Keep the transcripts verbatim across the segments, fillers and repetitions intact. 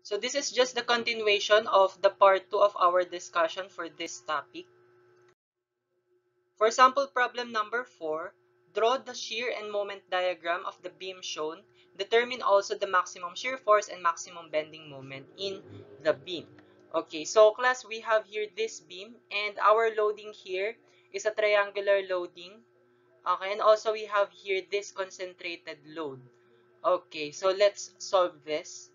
So this is just the continuation of the part two of our discussion for this topic. For sample problem number four, draw the shear and moment diagram of the beam shown. Determine also the maximum shear force and maximum bending moment in the beam. Okay, so class, we have here this beam, and our loading here is a triangular loading. Okay, and also we have here this concentrated load. Okay, so let's solve this.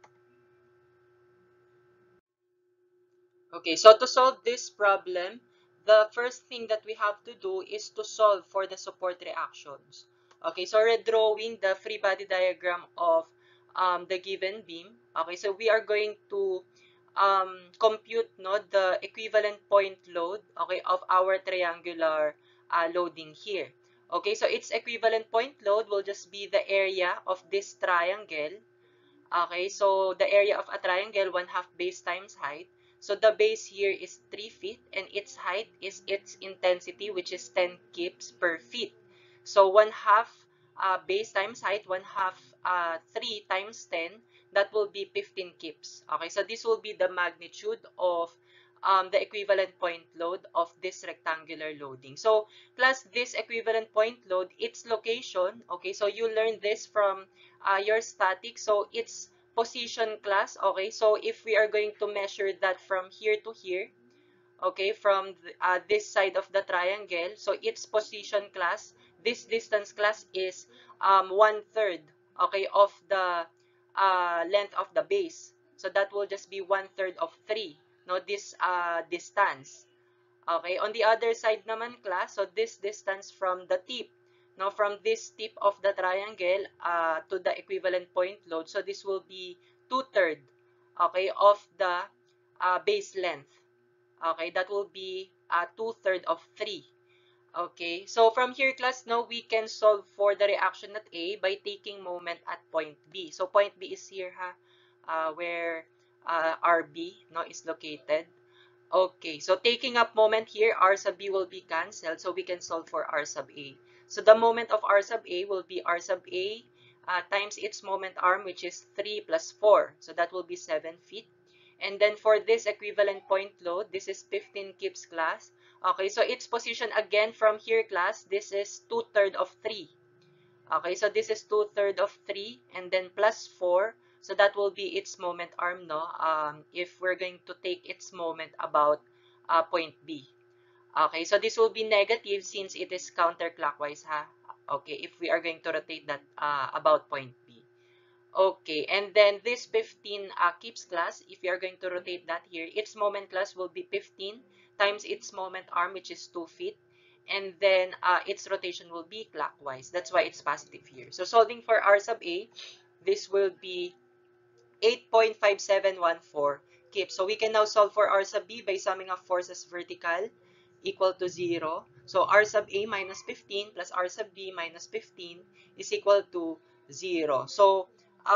Okay, so to solve this problem, the first thing that we have to do is to solve for the support reactions. Okay, so we're drawing the free body diagram of um, the given beam. Okay, so we are going to um, compute no, the equivalent point load, okay, of our triangular uh, loading here. Okay, so its equivalent point load will just be the area of this triangle. Okay, so the area of a triangle, one half base times height. So the base here is three feet and its height is its intensity, which is ten kips per feet. So one half uh, base times height, one half uh, three times ten, that will be fifteen kips. Okay, so this will be the magnitude of um, the equivalent point load of this rectangular loading. So plus this equivalent point load, its location, okay, so you learn this from uh, your static, so its position class. Okay, so if we are going to measure that from here to here, okay, from the, uh, this side of the triangle, so its position class, this distance class is um, one third, okay, of the uh, length of the base. So that will just be one third of three, no, this uh, distance. Okay, on the other side naman class, so this distance from the tip, no, from this tip of the triangle uh, to the equivalent point load, so this will be two-third, okay, of the uh, base length. Okay, that will be uh, two-third of three. Okay, so from here class, now we can solve for the reaction at A by taking moment at point B. So point B is here, ha, uh, where uh, R B, no, is located. Okay, so taking up moment here, R sub B will be cancelled, so we can solve for R sub A. So the moment of R sub A will be R sub A uh, times its moment arm, which is three plus four. So that will be seven feet. And then for this equivalent point load, this is fifteen kips class. Okay, so its position again from here class, this is two-third of three. Okay, so this is two-third of three and then plus four. So that will be its moment arm, no? Um, if we're going to take its moment about uh, point B. Okay, so this will be negative since it is counterclockwise, ha? Okay, if we are going to rotate that uh, about point B. Okay, and then this fifteen uh, keeps class, if we are going to rotate that here, its moment class will be fifteen times its moment arm, which is two feet. And then uh, its rotation will be clockwise. That's why it's positive here. So solving for R sub A, this will be eight point five seven one four kips. So we can now solve for R sub B by summing up forces vertical equal to zero. So R sub A minus fifteen plus R sub B minus fifteen is equal to zero. So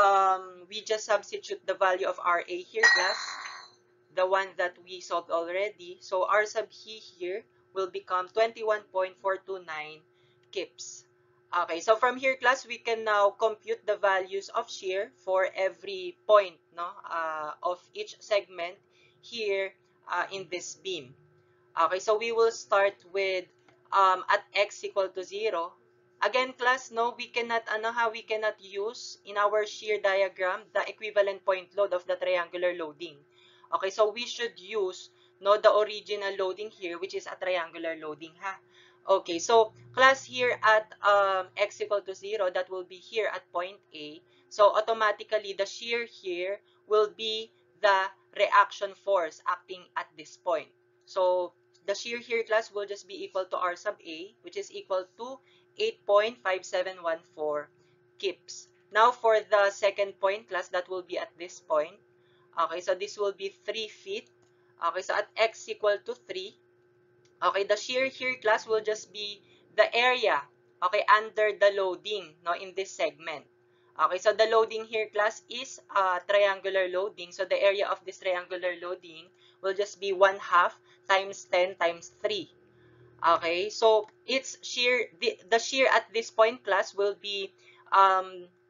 um, we just substitute the value of R A here, class, the one that we solved already. So R sub he here will become twenty-one point four two nine kips. Okay, so from here class, we can now compute the values of shear for every point, no, uh, of each segment here uh, in this beam. Okay, so we will start with um, at x equal to zero. Again, class, no, we cannot, ano ha, we cannot use in our shear diagram the equivalent point load of the triangular loading. Okay, so we should use, no, the original loading here, which is a triangular loading, ha. Okay, so class here at um, x equal to zero, that will be here at point A. So automatically, the shear here will be the reaction force acting at this point. So the shear here class will just be equal to R sub A, which is equal to eight point five seven one four kips. Now for the second point class, that will be at this point. Okay, so this will be three feet. Okay, so at x equal to three, okay, the shear here class will just be the area, okay, under the loading, no, in this segment. Okay, so the loading here class is uh, triangular loading. So the area of this triangular loading will just be one half times ten times three. Okay, so its shear, the, the shear at this point class will be um,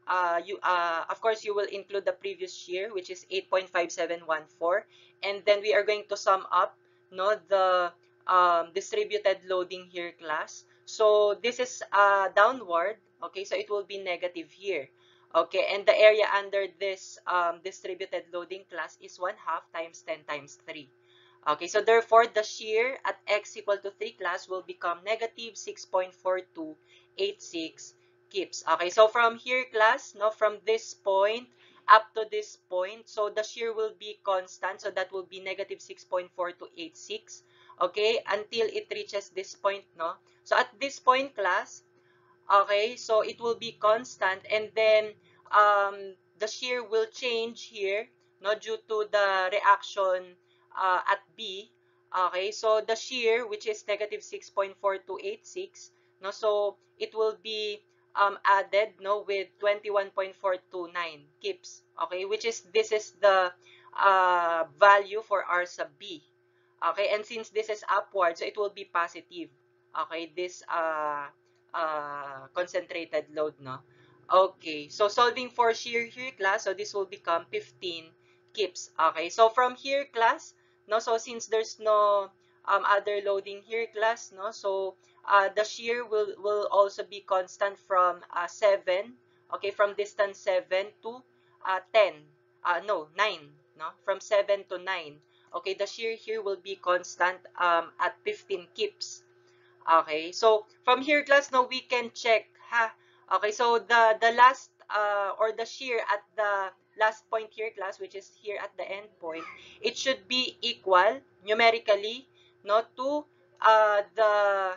uh, you uh, of course you will include the previous shear, which is eight point five seven one four, and then we are going to sum up, no, the um, distributed loading here class. So this is uh, downward, okay, so it will be negative here. Okay, and the area under this um, distributed loading class is one half times ten times three. Okay, so therefore the shear at x equal to three class will become negative six point four two eight six kips. Okay, so from here class, no, from this point up to this point, so the shear will be constant, so that will be negative six point four two eight six, okay, until it reaches this point, no. So at this point class, okay, so it will be constant, and then um, the shear will change here, no, due to the reaction uh, at B. Okay, so the shear, which is negative six point four two eight six, no, so it will be um, added, no, with twenty-one point four two nine kips. Okay, which is, this is the uh, value for R sub B. Okay, and since this is upward, so it will be positive. Okay, this uh, uh, concentrated load, no? Okay, so solving for shear here class, so this will become fifteen kips. Okay, so from here class, no, so since there's no um, other loading here class, no, so uh, the shear will, will also be constant from uh, seven, okay, from distance seven to uh, ten, uh, no, nine, no, from seven to nine. Okay, the shear here will be constant um, at fifteen kips. Okay, so from here class, now we can check, ha. Okay, so the the last uh, or the shear at the last point here class, which is here at the end point, it should be equal numerically, no, to uh, the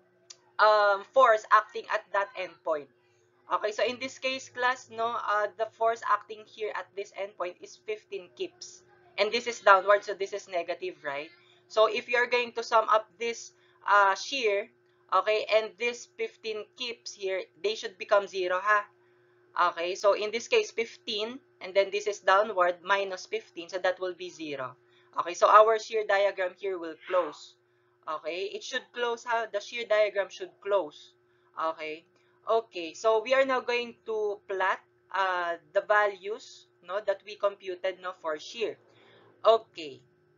um, force acting at that end point. Okay, so in this case class, no, uh, the force acting here at this endpoint is fifteen kips. And this is downward, so this is negative, right? So if you're going to sum up this uh, shear, okay, and this fifteen kips here, they should become zero, ha? Okay, so in this case, fifteen, and then this is downward, minus fifteen, so that will be zero. Okay, so our shear diagram here will close. Okay, it should close, ha? The shear diagram should close. Okay, okay, so we are now going to plot uh, the values, no, that we computed, no, for shear. Okay,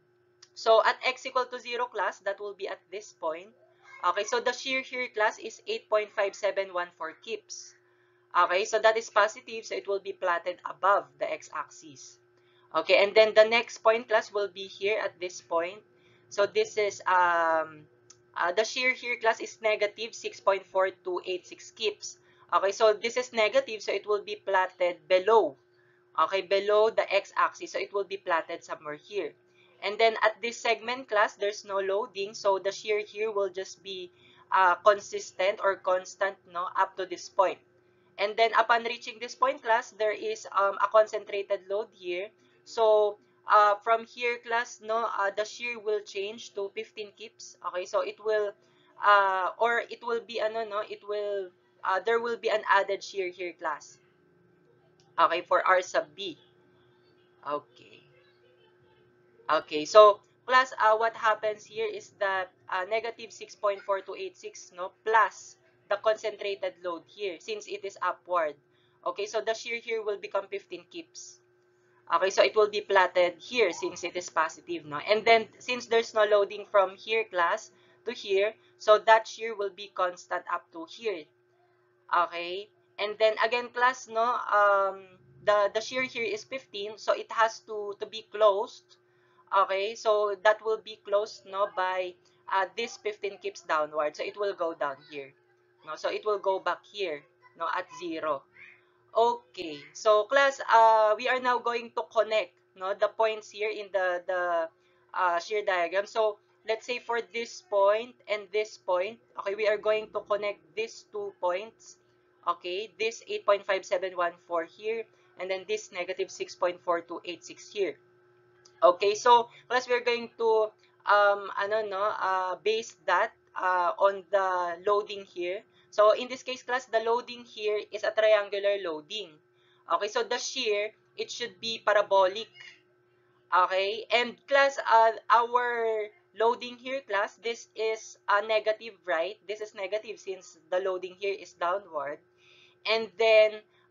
so at x equal to zero class, that will be at this point. Okay, so the shear here class is eight point five seven one four kips. Okay, so that is positive, so it will be plotted above the x-axis. Okay, and then the next point class will be here at this point. So this is, um, uh, the shear here class is negative six point four two eight six kips. Okay, so this is negative, so it will be plotted below. Okay, below the x-axis, so it will be plotted somewhere here. And then at this segment class, there's no loading, so the shear here will just be uh, consistent or constant, no, up to this point. And then upon reaching this point class, there is um, a concentrated load here. So uh, from here class, no, uh, the shear will change to fifteen kips. Okay, so it will, uh, or it will be, ano, no, it will, uh, there will be an added shear here class. Okay, for R sub B. Okay. Okay, so plus uh, what happens here is that uh, negative six point four two eight six, no, plus the concentrated load here since it is upward. Okay, so the shear here will become fifteen kips. Okay, so it will be plotted here since it is positive, no? And then since there's no loading from here class to here, so that shear will be constant up to here. Okay, and then again class, no, um, the, the shear here is fifteen, so it has to, to be closed. Okay, so that will be closed, no, by uh, this fifteen kips downward. So it will go down here. No, so it will go back here, no, at zero. Okay, so class, uh, we are now going to connect, no, the points here in the, the uh, shear diagram. So let's say for this point and this point, okay, we are going to connect these two points. Okay, this eight point five seven one four here, and then this negative six point four two eight six here. Okay, so plus we're going to um ano no uh, base that uh, on the loading here. So in this case class, the loading here is a triangular loading. Okay, so the shear, it should be parabolic. Okay, and class, uh, our loading here class, this is a negative, right? This is negative since the loading here is downward. And then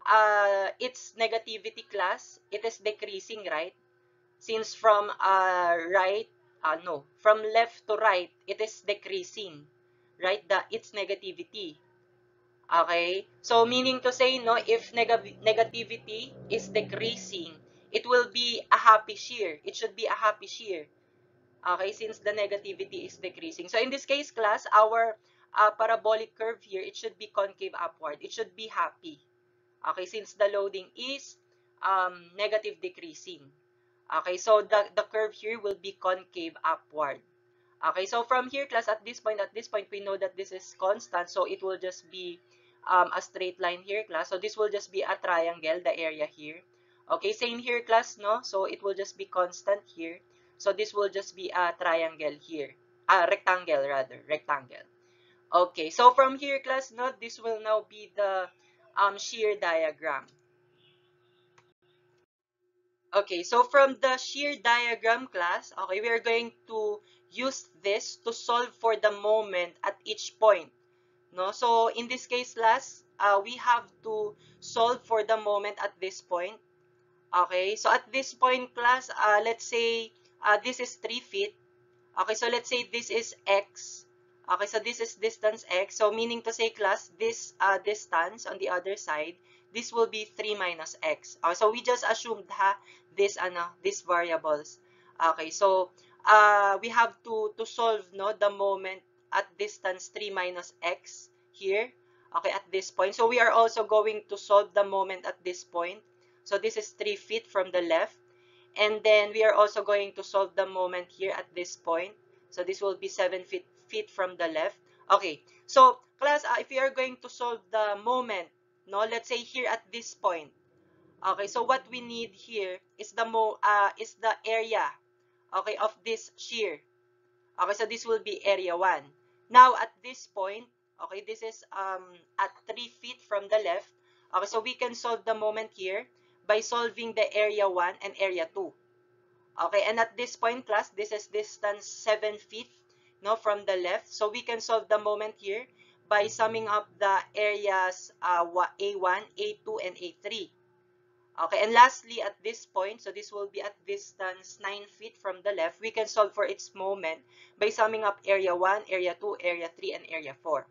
uh, its negativity class, it is decreasing, right? Since from uh, right, uh, no, from left to right, it is decreasing, right? The its negativity. Okay? So meaning to say, no, if neg negativity is decreasing, it will be a happy shear. It should be a happy shear. Okay, since the negativity is decreasing. So in this case, class, our uh, parabolic curve here, it should be concave upward. It should be happy. Okay, since the loading is um, negative decreasing. Okay, so the, the curve here will be concave upward. Okay, so from here, class, at this point, at this point, we know that this is constant, so it will just be um, a straight line here, class. So this will just be a triangle, the area here. Okay, same here, class, no? So it will just be constant here. So this will just be a triangle here. Ah, rectangle, rather, rectangle. Okay, so from here, class, no, this will now be the um, shear diagram. Okay, so from the shear diagram, class, okay, we are going to use this to solve for the moment at each point. No? So in this case, class, uh, we have to solve for the moment at this point. Okay, so at this point, class, uh, let's say uh, this is three feet. Okay, so let's say this is x. Okay, so this is distance x. So meaning to say, class, this uh, distance on the other side, this will be three minus x. Okay, so we just assumed ha, this, ano, these variables. Okay, so uh, we have to, to solve, no, the moment at distance three minus x here. Okay, at this point. So we are also going to solve the moment at this point. So this is three feet from the left. And then we are also going to solve the moment here at this point. So this will be seven feet, feet from the left. Okay, so class, uh, if we are going to solve the moment, no, let's say here at this point. Okay, so what we need here is the mo uh, is the area, okay, of this shear. Okay, so this will be area one. Now at this point, okay, this is um at three feet from the left. Okay, so we can solve the moment here by solving the area one and area two. Okay, and at this point, class, this is distance seven feet, no, from the left. So we can solve the moment here by summing up the areas uh, A one, A two, and A three. Okay, and lastly, at this point, so this will be at distance nine feet from the left, we can solve for its moment by summing up area one, area two, area three, and area four.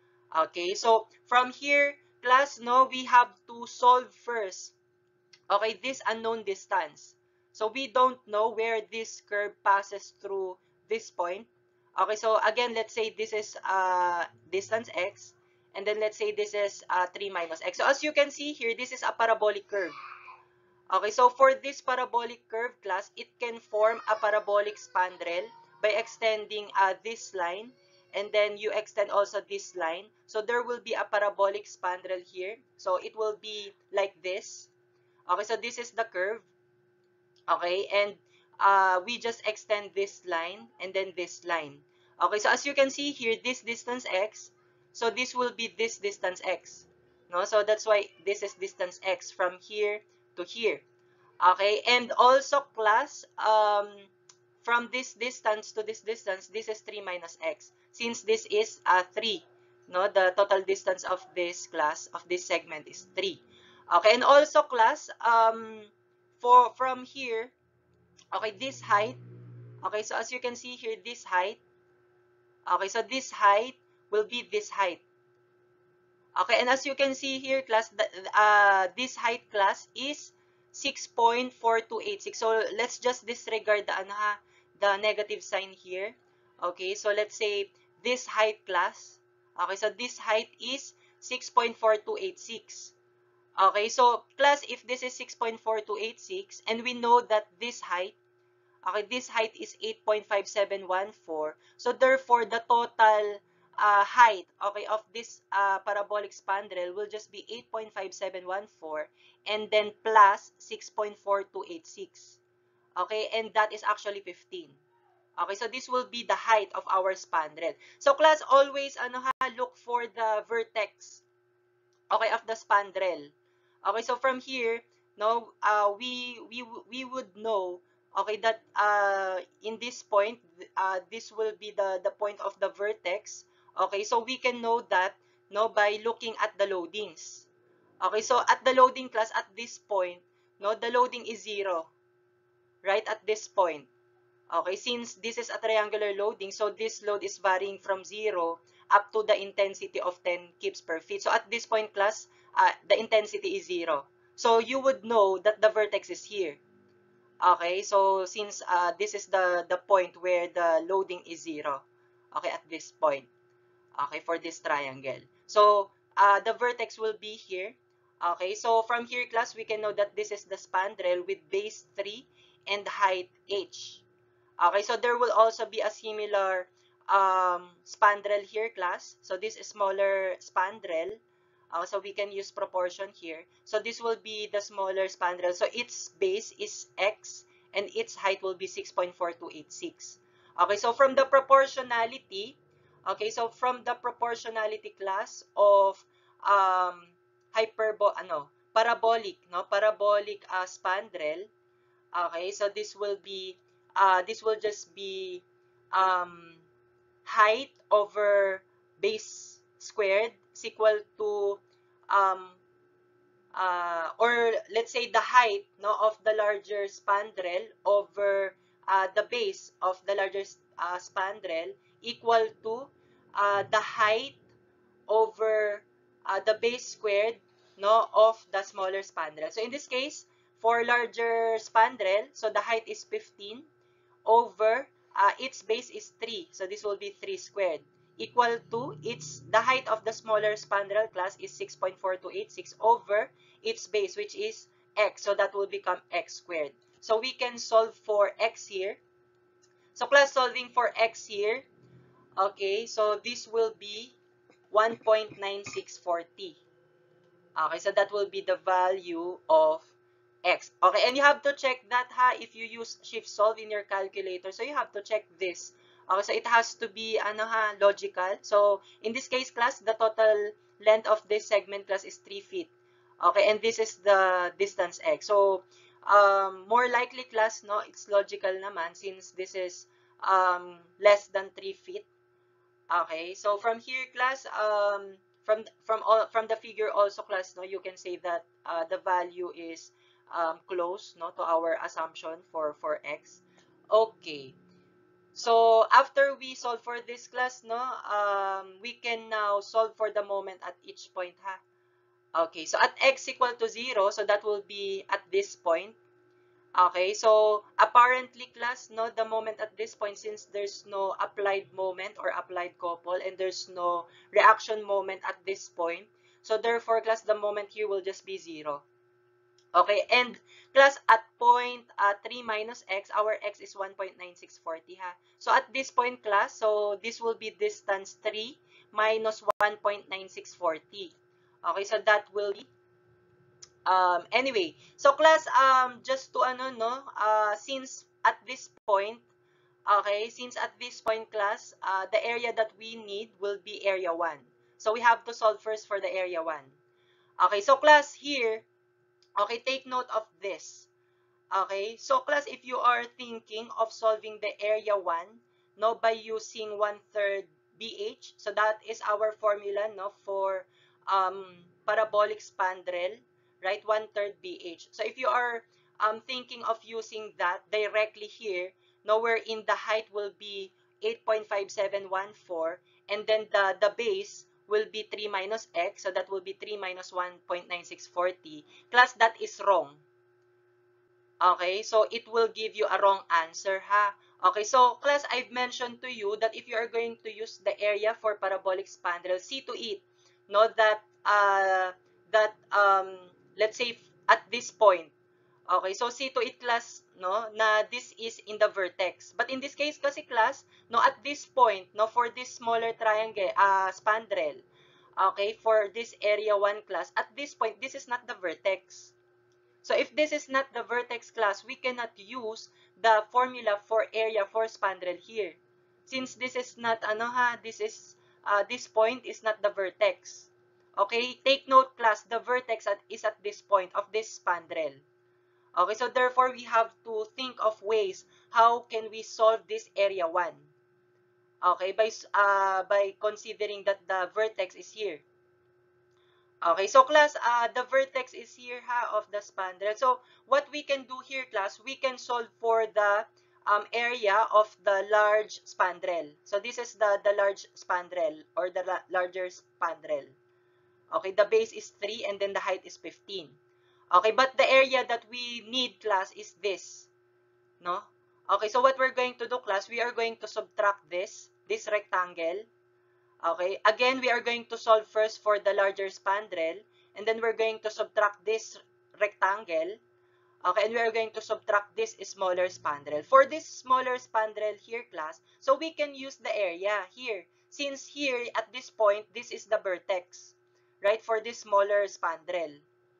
Okay, so from here, class, no, we have to solve first, okay, this unknown distance. So we don't know where this curve passes through this point. Okay, so again, let's say this is uh, distance x, and then let's say this is uh, three minus x. So as you can see here, this is a parabolic curve. Okay, so for this parabolic curve, class, it can form a parabolic spandrel by extending uh, this line, and then you extend also this line. So there will be a parabolic spandrel here. So it will be like this. Okay, so this is the curve. Okay, and uh, we just extend this line and then this line. Okay, so as you can see here, this distance x, so this will be this distance x. No, so that's why this is distance x from here to here. Okay, and also, class, um, from this distance to this distance, this is three minus x. Since this is uh, three, no, the total distance of this class, of this segment is three. Okay, and also, class, um, for from here, okay, this height, okay, so as you can see here, this height, okay, so this height will be this height. Okay, and as you can see here, class, the, uh, this height, class, is six point four two eight six. So let's just disregard the, ano, ha, the negative sign here. Okay, so let's say this height, class. Okay, so this height is six point four two eight six. Okay, so class, if this is six point four two eight six, and we know that this height, okay, this height is eight point five seven one four. So therefore, the total uh, height, okay, of this uh, parabolic spandrel will just be eight point five seven one four and then plus six point four two eight six. Okay, and that is actually fifteen. Okay, so this will be the height of our spandrel. So class, always ano ha, look for the vertex, okay, of the spandrel. Okay, so from here, no, uh, we we we would know, okay, that uh, in this point, uh, this will be the the point of the vertex. Okay, so we can know that, no, by looking at the loadings. Okay, so at the loading class, at this point, no, the loading is zero, right, at this point. Okay, since this is a triangular loading, so this load is varying from zero up to the intensity of ten kips per feet. So at this point, class, uh, the intensity is zero. So you would know that the vertex is here. Okay, so since uh, this is the, the point where the loading is zero, okay, at this point, okay, for this triangle. So uh, the vertex will be here. Okay, so from here, class, we can know that this is the spandrel with base three and height h. Okay, so there will also be a similar um, spandrel here, class. So this is smaller spandrel. Uh, so we can use proportion here. So this will be the smaller spandrel. So its base is x and its height will be six point four two eight six. Okay, so from the proportionality, okay, so from the proportionality class of um, hyperbo, ano, parabolic, no, parabolic uh, spandrel. Okay, so this will be, uh, this will just be um, height over base squared is equal to, um, uh, or let's say the height, no, of the larger spandrel over uh, the base of the larger uh, spandrel equal to uh, the height over uh, the base squared, no, of the smaller spandrel. So in this case, for larger spandrel, so the height is fifteen over uh, its base is three. So this will be three squared equal to its the height of the smaller spandrel class is six point four two eight six over its base, which is x. So that will become x squared. So we can solve for x here. So class, solving for x here, okay, so this will be one point nine six four zero. Okay, so that will be the value of x. Okay, and you have to check that, ha, if you use shift solve in your calculator. So you have to check this. Okay, so it has to be, ano, ha, logical. So in this case, class, the total length of this segment, class, is three feet. Okay, and this is the distance x. So um, more likely, class, no, it's logical naman since this is um, less than three feet. Okay, so from here, class, um, from from all from the figure also, class, no, you can say that uh, the value is um, close, no, to our assumption for for x. Okay, so after we solve for this, class, no, um, we can now solve for the moment at each point, ha. Okay, so at x equal to zero, so that will be at this point. Okay, so apparently, class, no, the moment at this point, since there's no applied moment or applied couple and there's no reaction moment at this point, so therefore, class, the moment here will just be zero. Okay, and class, at point uh, three minus x, our x is one point nine six four zero, ha. So at this point, class, so this will be distance three minus one point nine six four zero. Okay, so that will be Um, anyway, so class, um, just to ano, no, uh, since at this point, okay, since at this point, class, uh, the area that we need will be area one. So we have to solve first for the area one. Okay, so class, here, okay, take note of this. Okay, so class, if you are thinking of solving the area one, no, by using one-third B H, so that is our formula, no, for um, parabolic spandrel, right, one-third B H. So if you are um, thinking of using that directly here, no, wherein the height will be eight point five seven one four, and then the, the base will be three minus x, so that will be three minus one point nine six four zero. Class, that is wrong. Okay, so it will give you a wrong answer, ha. Okay, so class, I've mentioned to you that if you are going to use the area for parabolic spandrel, see to it, no, that uh, that um, let's say at this point, okay, so see to it, class, no, na this is in the vertex. But in this case, kasi class, no, at this point, no, for this smaller triangle, uh, spandrel, okay, for this area one, class, at this point, this is not the vertex. So if this is not the vertex, class, we cannot use the formula for area for spandrel here. Since this is not, ano, ha, this is, uh, this point is not the vertex. Okay, take note, class, the vertex at, is at this point of this spandrel. Okay, so therefore, we have to think of ways how can we solve this area one. Okay, by, uh, by considering that the vertex is here. Okay, so class, uh, the vertex is here ha, of the spandrel. So what we can do here, class, we can solve for the um, area of the large spandrel. So this is the, the large spandrel or the la larger spandrel. Okay, the base is three and then the height is fifteen. Okay, but the area that we need, class, is this. No? Okay, so what we're going to do, class, we are going to subtract this, this rectangle. Okay, again, we are going to solve first for the larger spandrel, and then we're going to subtract this rectangle. Okay, and we are going to subtract this smaller spandrel. For this smaller spandrel here, class, so we can use the area here. Since here, at this point, this is the vertex, right, for this smaller spandrel.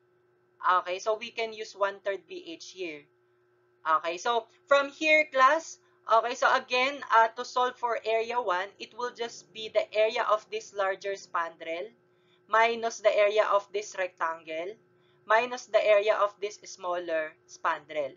Okay, so we can use one third B H here. Okay, so from here, class, okay, so again, uh, to solve for area one, it will just be the area of this larger spandrel minus the area of this rectangle minus the area of this smaller spandrel.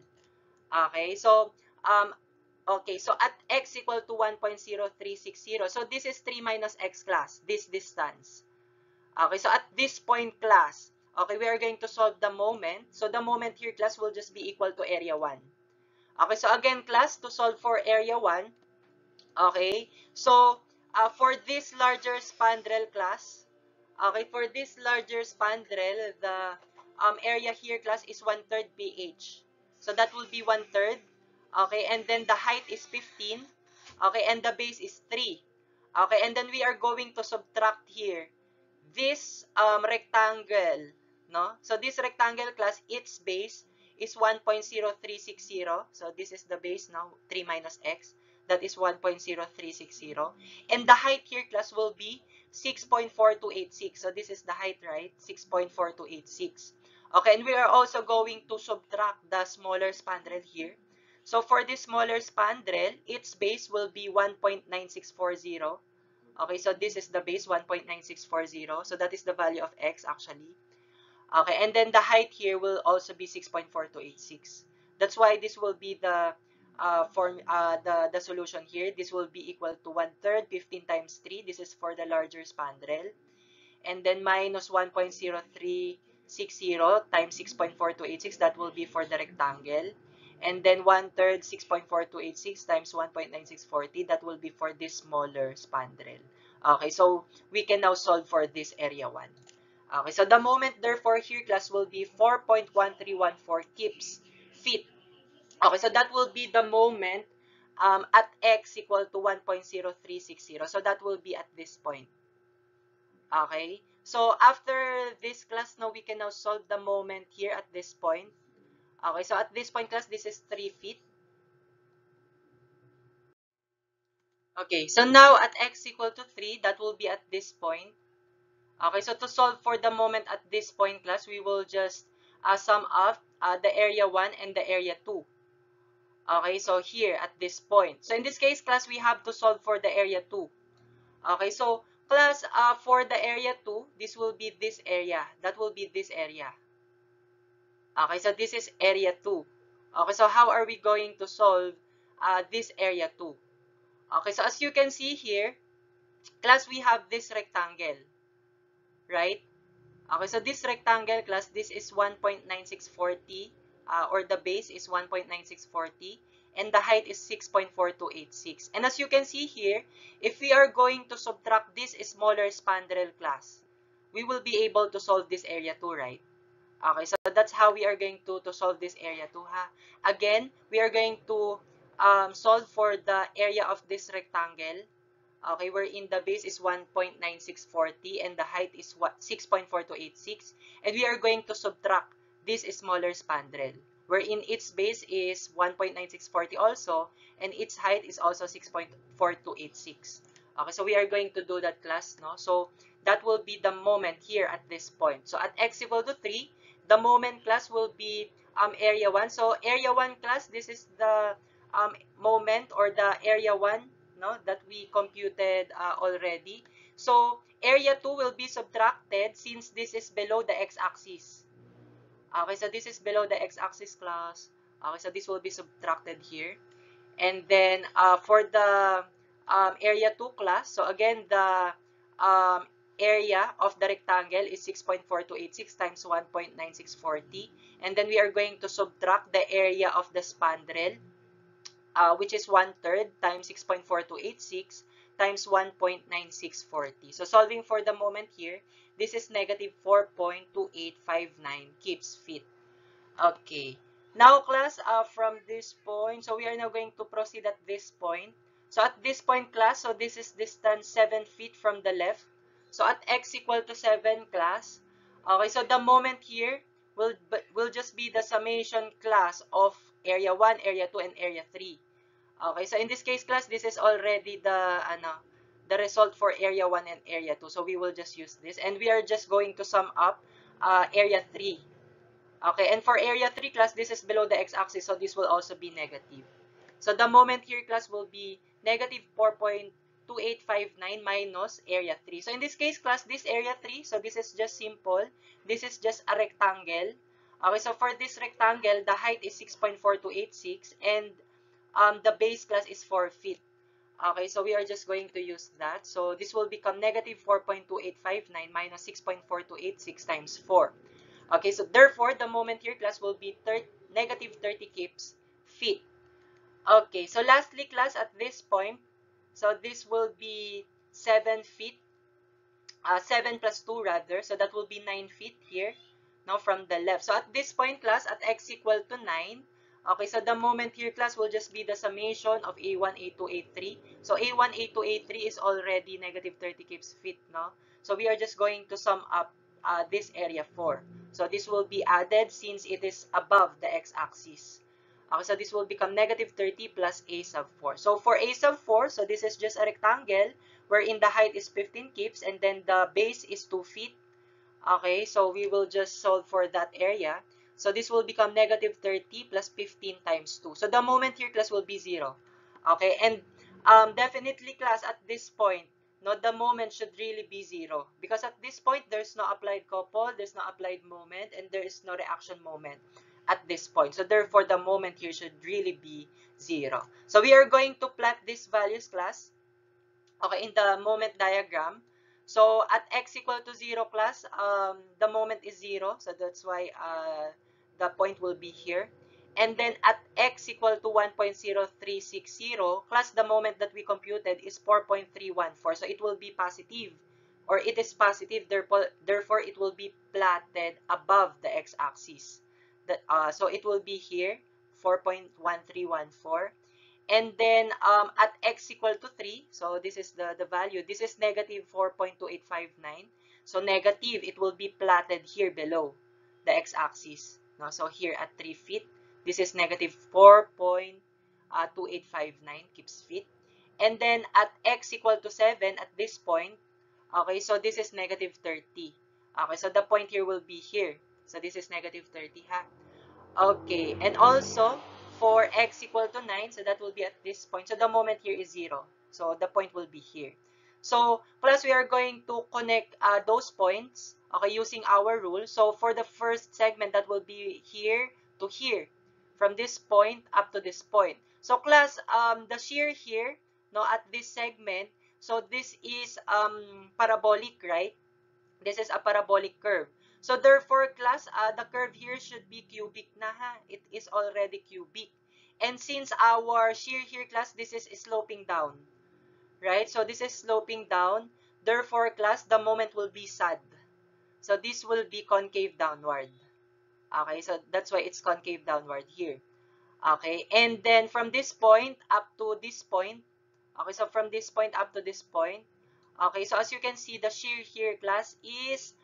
Okay, so, um, okay, so at x equal to one point zero three six zero, so this is three minus x, class, this distance. Okay, so at this point, class, okay, we are going to solve the moment. So the moment here, class, will just be equal to area one. Okay, so again, class, to solve for area one, okay, so uh, for this larger spandrel, class, okay, for this larger spandrel, the um, area here, class, is one third B H. So that will be one third. Okay, and then the height is fifteen. Okay, and the base is three. Okay, and then we are going to subtract here this um, rectangle, no? So this rectangle, class, its base is one point zero three six zero. So this is the base now, three minus x. That is one point zero three six zero. And the height here, class, will be six point four two eight six. So this is the height, right? six point four two eight six. Okay, and we are also going to subtract the smaller spandrel here. So for this smaller spandrel, its base will be one point nine six four zero. Okay, so this is the base, one point nine six four zero. So that is the value of x, actually. Okay, and then the height here will also be six point four two eight six. That's why this will be the uh, form, uh, the, the solution here. This will be equal to one third, fifteen times three. This is for the larger spandrel. And then minus one point zero three six zero times six point four two eight six. That will be for the rectangle. And then one third, six point four two eight six times one point nine six four zero. That will be for this smaller spandrel. Okay, so we can now solve for this area one. Okay, so the moment, therefore, here, class, will be four point one three one four kips feet. Okay, so that will be the moment um, at x equal to one point zero three six zero. So that will be at this point. Okay, so after this, class, now we can now solve the moment here at this point. Okay, so at this point, class, this is three feet. Okay, so now at x equal to three, that will be at this point. Okay, so to solve for the moment at this point, class, we will just uh, sum up uh, the area one and the area two. Okay, so here at this point. So in this case, class, we have to solve for the area two. Okay, so class, uh, for the area two, this will be this area. That will be this area. Okay, so this is area two. Okay, so how are we going to solve uh, this area two? Okay, so as you can see here, class, we have this rectangle, right? Okay, so this rectangle, class, this is one point nine six four zero, uh, or the base is one point nine six four zero, and the height is six point four two eight six. And as you can see here, if we are going to subtract this smaller spandrel, class, we will be able to solve this area two, right? Okay, so that's how we are going to, to solve this area two, ha? Again, we are going to um, solve for the area of this rectangle. Okay, wherein the base is one point nine six four zero and the height is what six point four two eight six, and we are going to subtract this smaller spandrel, wherein its base is one point nine six four zero also, and its height is also six point four two eight six. Okay, so we are going to do that, class, no? So that will be the moment here at this point. So at x equal to three, the moment, class, will be um, area one. So area one, class, this is the um, moment or the area one, no, that we computed uh, already. So area two will be subtracted since this is below the x-axis. Okay, so this is below the x-axis, class. Okay, so this will be subtracted here. And then uh, for the um, area two, class, so again, the um, area of the rectangle is six point four two eight six times one point nine six four zero. And then we are going to subtract the area of the spandrel, uh, which is one third times six point four two eight six times one point nine six four zero. So solving for the moment here, this is negative four point two eight five nine Gibbs feet. Okay. Now, class, uh, from this point, so we are now going to proceed at this point. So at this point, class, so this is distance seven feet from the left. So at x equal to seven, class. Okay, so the moment here will, will just be the summation, class, of area one, area two, and area three. Okay, so in this case, class, this is already the, ano, the result for area one and area two. So we will just use this. And we are just going to sum up uh, area three. Okay, and for area three, class, this is below the x-axis, so this will also be negative. So the moment here, class, will be negative four point two eight five nine minus area three. So in this case, class, this area three, so this is just simple. This is just a rectangle. Okay, so for this rectangle, the height is six point four two eight six, and um, the base, class, is four feet. Okay, so we are just going to use that. So this will become negative four point two eight five nine minus six point four two eight six times four. Okay, so therefore, the moment here, class, will be negative thirty Gibbs feet. Okay, so lastly, class, at this point, so this will be seven feet, uh, seven plus two rather, so that will be nine feet here, now from the left. So at this point, class, at x equal to nine, okay, so the moment here, class, will just be the summation of A one, A two, A three. So A one, A two, A three is already negative thirty Gibbs feet, no? So we are just going to sum up uh, this area four. So this will be added since it is above the x-axis. Okay, so this will become negative thirty plus a sub four. So for a sub four, so this is just a rectangle wherein the height is fifteen Gibbs and then the base is two feet. Okay, so we will just solve for that area. So this will become negative thirty plus fifteen times two. So the moment here, class, will be zero. Okay, and um, definitely, class, at this point, no, the moment should really be zero. Because at this point, there's no applied couple, there's no applied moment, and there is no reaction moment at this point. So therefore, the moment here should really be zero. So we are going to plot these values, class, okay, in the moment diagram. So at x equal to zero, class, um, the moment is zero. So that's why uh, the point will be here. And then at x equal to one point zero three six zero, class, the moment that we computed is four point three one four. So it will be positive, or it is positive. Therefore, therefore it will be plotted above the x-axis. That uh, so it will be here, four point one three one four. And then um, at x equal to three, so this is the, the value. This is negative four point two eight five nine. So negative, it will be plotted here below the x-axis. No? So here at three feet, this is negative four point two eight five nine Gibbs feet. And then at x equal to seven, at this point, okay, so this is negative thirty. Okay, so the point here will be here. So this is negative thirty, ha? Okay, and also for x equal to nine, so that will be at this point. So the moment here is zero. So the point will be here. So plus we are going to connect uh, those points, okay, using our rule. So for the first segment, that will be here to here, from this point up to this point. So class, um, the shear here, no, at this segment, so this is um, parabolic, right? This is a parabolic curve. So therefore, class, uh, the curve here should be cubic na, ha? It is already cubic. And since our shear here, class, this is sloping down, right? So this is sloping down. Therefore, class, the moment will be sad. So this will be concave downward. Okay, so that's why it's concave downward here. Okay, and then from this point up to this point, okay, so from this point up to this point, okay, so as you can see, the shear here, class, is,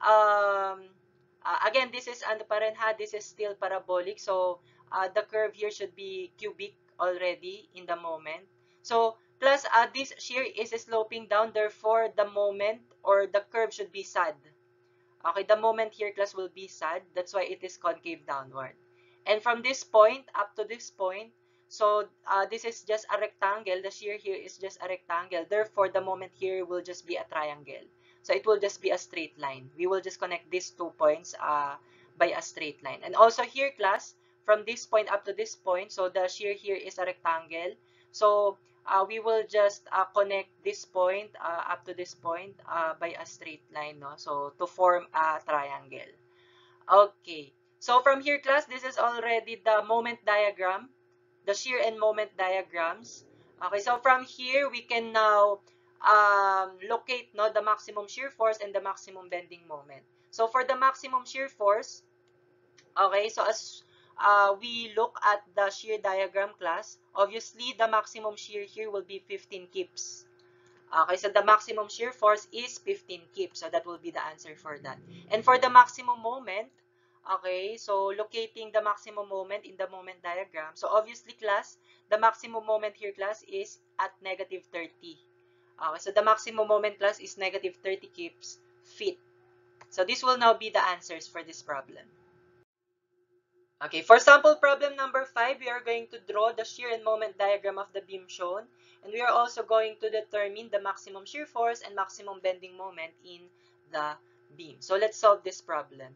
um, uh, again, this is ano pa rin, ha, this is still parabolic. So, uh, the curve here should be cubic already in the moment. So, class, uh, this shear is sloping down. Therefore, the moment or the curve should be sad. Okay, the moment here, class, will be sad. That's why it is concave downward. And from this point up to this point, so uh, this is just a rectangle. The shear here is just a rectangle. Therefore, the moment here will just be a triangle. So it will just be a straight line. We will just connect these two points uh, by a straight line. And also here, class, from this point up to this point, so the shear here is a rectangle. So uh, we will just uh, connect this point uh, up to this point uh, by a straight line, no? So to form a triangle. Okay. So from here, class, this is already the moment diagram, the shear and moment diagrams. Okay, so from here, we can now um, locate, no, the maximum shear force and the maximum bending moment. So for the maximum shear force, okay, so as uh, we look at the shear diagram, class, obviously the maximum shear here will be fifteen kips. Okay, so the maximum shear force is fifteen kips. So that will be the answer for that. And for the maximum moment, okay, so locating the maximum moment in the moment diagram. So obviously, class, the maximum moment here, class, is at negative thirty. Okay, so the maximum moment, class, is negative thirty kips feet. So this will now be the answers for this problem. Okay, for sample problem number five, we are going to draw the shear and moment diagram of the beam shown. And we are also going to determine the maximum shear force and maximum bending moment in the beam. So let's solve this problem.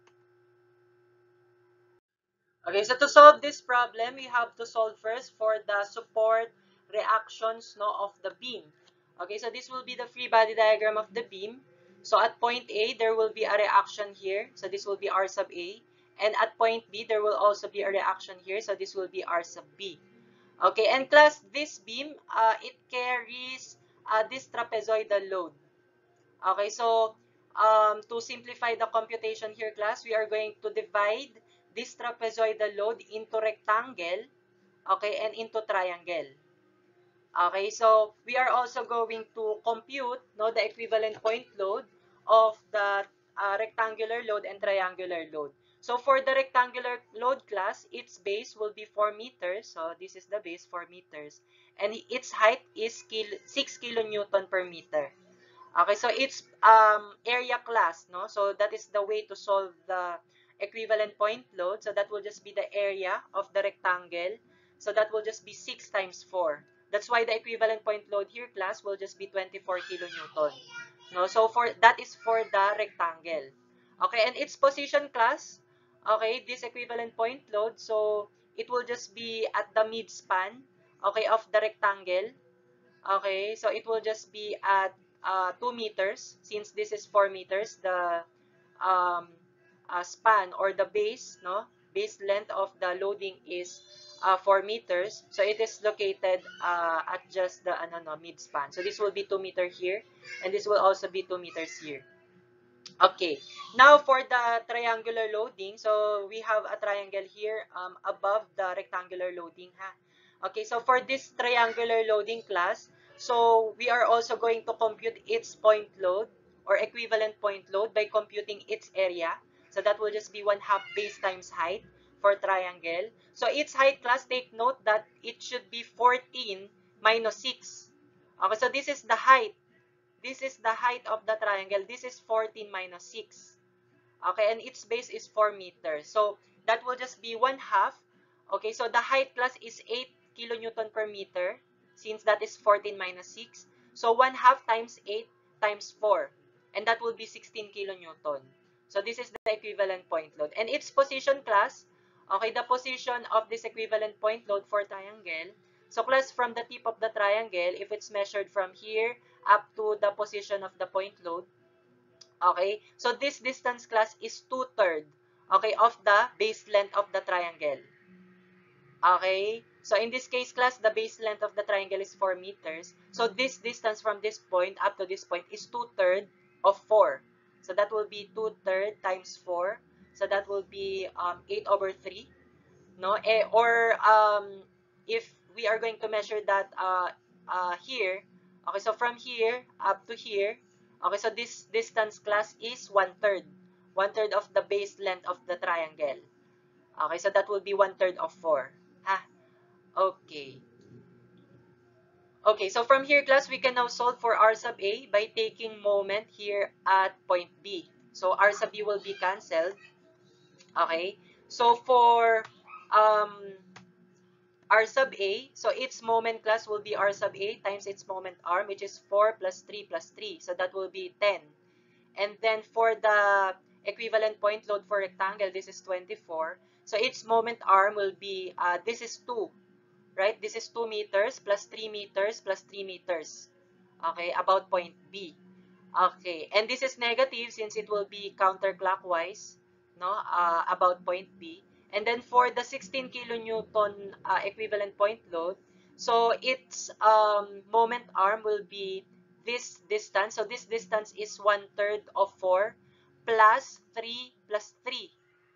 Okay, so to solve this problem, we have to solve first for the support reactions, no, of the beam. Okay, so this will be the free body diagram of the beam. So at point A, there will be a reaction here. So this will be R sub A. And at point B, there will also be a reaction here. So this will be R sub B. Okay, and class, this beam, uh, it carries uh, this trapezoidal load. Okay, so um, to simplify the computation here, class, we are going to divide this trapezoidal load into rectangle, okay, and into triangle. Okay, so we are also going to compute, no, the equivalent point load of the uh, rectangular load and triangular load. So for the rectangular load, class, its base will be four meters. So this is the base, four meters. And its height is kil six kilonewton per meter. Okay, so it's um, area class, no? So that is the way to solve the equivalent point load. So that will just be the area of the rectangle. So that will just be six times four. That's why the equivalent point load here, class, will just be twenty-four kilonewton. No? So for that is for the rectangle. Okay, and its position, class, okay, this equivalent point load, so it will just be at the mid-span, okay, of the rectangle. Okay, so it will just be at uh, two meters, since this is four meters, the um, uh, span or the base, no, base length of the loading is uh, four meters. So it is located uh, at just the ano, no, mid span. So this will be two meter here, and this will also be two meters here. Okay, now for the triangular loading, so we have a triangle here um, above the rectangular loading, ha. Okay, so for this triangular loading, class, so we are also going to compute its point load or equivalent point load by computing its area. So that will just be one half base times height for triangle. So its height, class, take note that it should be fourteen minus six. Okay, so this is the height. This is the height of the triangle. This is fourteen minus six. Okay, and its base is four meters. So that will just be one half. Okay, so the height, class, is eight kilonewton per meter, since that is fourteen minus six. So one half times eight times four, and that will be sixteen kilonewton. So this is the equivalent point load. And its position, class, okay, the position of this equivalent point load for triangle. So class, from the tip of the triangle, if it's measured from here up to the position of the point load, okay, so this distance, class, is two-thirds, okay, of the base length of the triangle. Okay, so in this case, class, the base length of the triangle is four meters. So this distance from this point up to this point is two-thirds of four. So that will be two-thirds times four. So that will be um, eight over three. No? Eh, or um, if we are going to measure that uh, uh, here, okay, so from here up to here, okay, so this distance, class, is one-third. One-third of the base length of the triangle. Okay, so that will be one-third of four. Ha? Okay. Okay, so from here, class, we can now solve for R sub A by taking moment here at point B. So R sub B will be cancelled. Okay, so for um, R sub A, so its moment, class, will be R sub A times its moment arm, which is four plus three plus three. So that will be ten. And then for the equivalent point load for rectangle, this is twenty-four. So its moment arm will be, uh, this is two. right? This is two meters plus three meters plus three meters. Okay, about point B. Okay, and this is negative since it will be counterclockwise, no, uh, about point B. And then for the sixteen kilonewton uh, equivalent point load, so its um, moment arm will be this distance. So this distance is one third of four plus three plus three.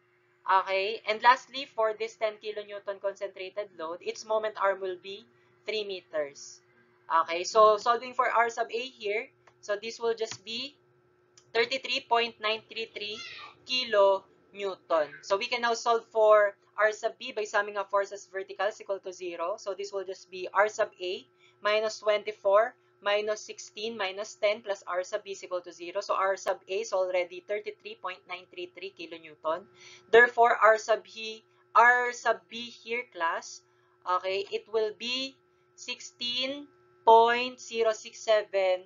Okay, and lastly, for this ten kilonewton concentrated load, its moment arm will be three meters. Okay, so solving for R sub A here, so this will just be thirty-three point nine three three kilonewton. So we can now solve for R sub B by summing up forces verticals equal to zero. So this will just be R sub A minus twenty-four minus sixteen minus ten plus R sub B is equal to zero. So R sub A is already thirty-three point nine three three kilonewton. Therefore, R sub B, R sub B here, class, okay, it will be sixteen point zero six seven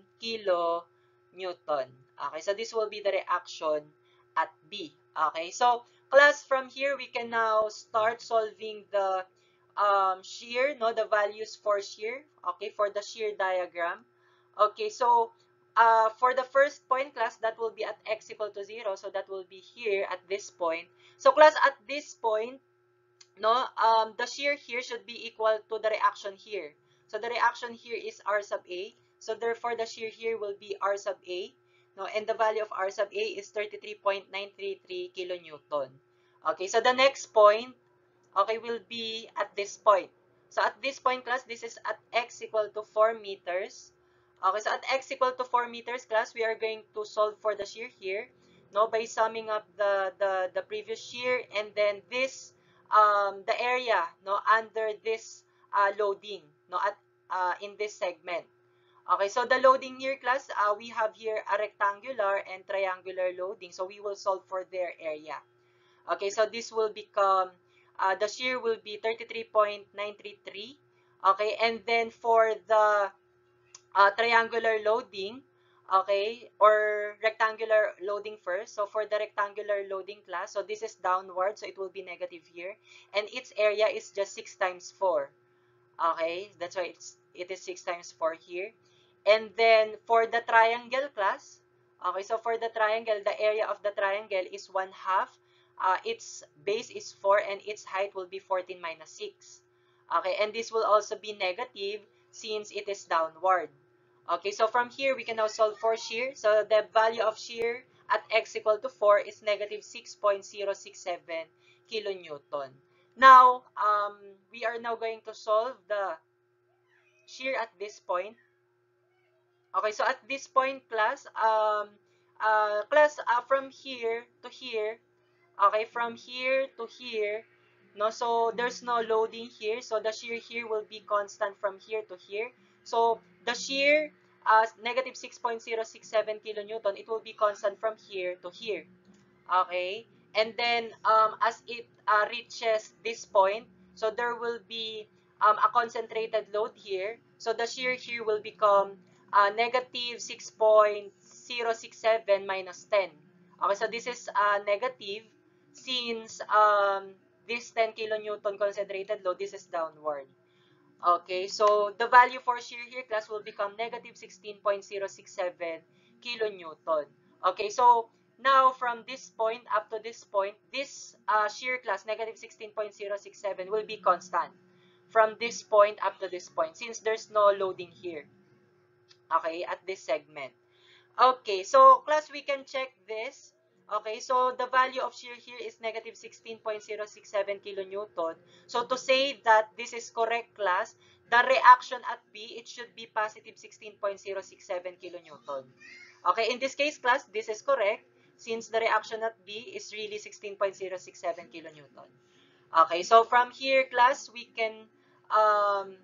kilonewton. Okay, so this will be the reaction at B. Okay, so class, from here we can now start solving the um, shear, no, the values for shear, okay, for the shear diagram. Okay, so uh, for the first point, class, that will be at x equal to zero, so that will be here at this point. So class, at this point, no, um, the shear here should be equal to the reaction here. So the reaction here is R sub A. So therefore, the shear here will be R sub A. No, and the value of R sub A is thirty-three point nine three three kilonewton. Okay, so the next point, okay, will be at this point. So at this point, class, this is at x equal to four meters. Okay, so at x equal to four meters, class, we are going to solve for the shear here, no, by summing up the, the, the previous shear and then this, um, the area, no, under this uh, loading, no, at uh, in this segment. Okay, so the loading here, class, uh, we have here a rectangular and triangular loading. So we will solve for their area. Okay, so this will become, uh, the shear will be thirty-three point nine three three. Okay, and then for the uh, triangular loading, okay, or rectangular loading first. So for the rectangular loading, class, so this is downward, so it will be negative here. And its area is just six times four. Okay, that's why it's, it is six times four here. And then for the triangle, class, okay, so for the triangle, the area of the triangle is one half. Uh, its base is four and its height will be fourteen minus six. Okay, and this will also be negative since it is downward. Okay, so from here, we can now solve for shear. So the value of shear at x equal to four is negative six point zero six seven kilonewton. Now, um, we are now going to solve the shear at this point. Okay, so at this point, class, um, uh, class, uh, from here to here, okay, from here to here, no, so there's no loading here, so the shear here will be constant from here to here. So the shear, uh, negative six point zero six seven kilonewton, it will be constant from here to here. Okay, and then um, as it uh, reaches this point, so there will be um, a concentrated load here. So the shear here will become uh, negative six point zero six seven minus ten. Okay, so this is uh, negative since um, this ten kilonewton concentrated load, this is downward. Okay, so the value for shear here, class, will become negative sixteen point zero six seven kilonewton. Okay, so now from this point up to this point, this uh, shear, class, negative sixteen point zero six seven, will be constant from this point up to this point since there's no loading here, okay, at this segment. Okay, so class, we can check this. Okay, so the value of shear here is negative sixteen point zero six seven kilonewton. So to say that this is correct, class, the reaction at B, it should be positive sixteen point zero six seven kilonewton. Okay, in this case, class, this is correct since the reaction at B is really sixteen point zero six seven kilonewton. Okay, so from here, class, we can, um,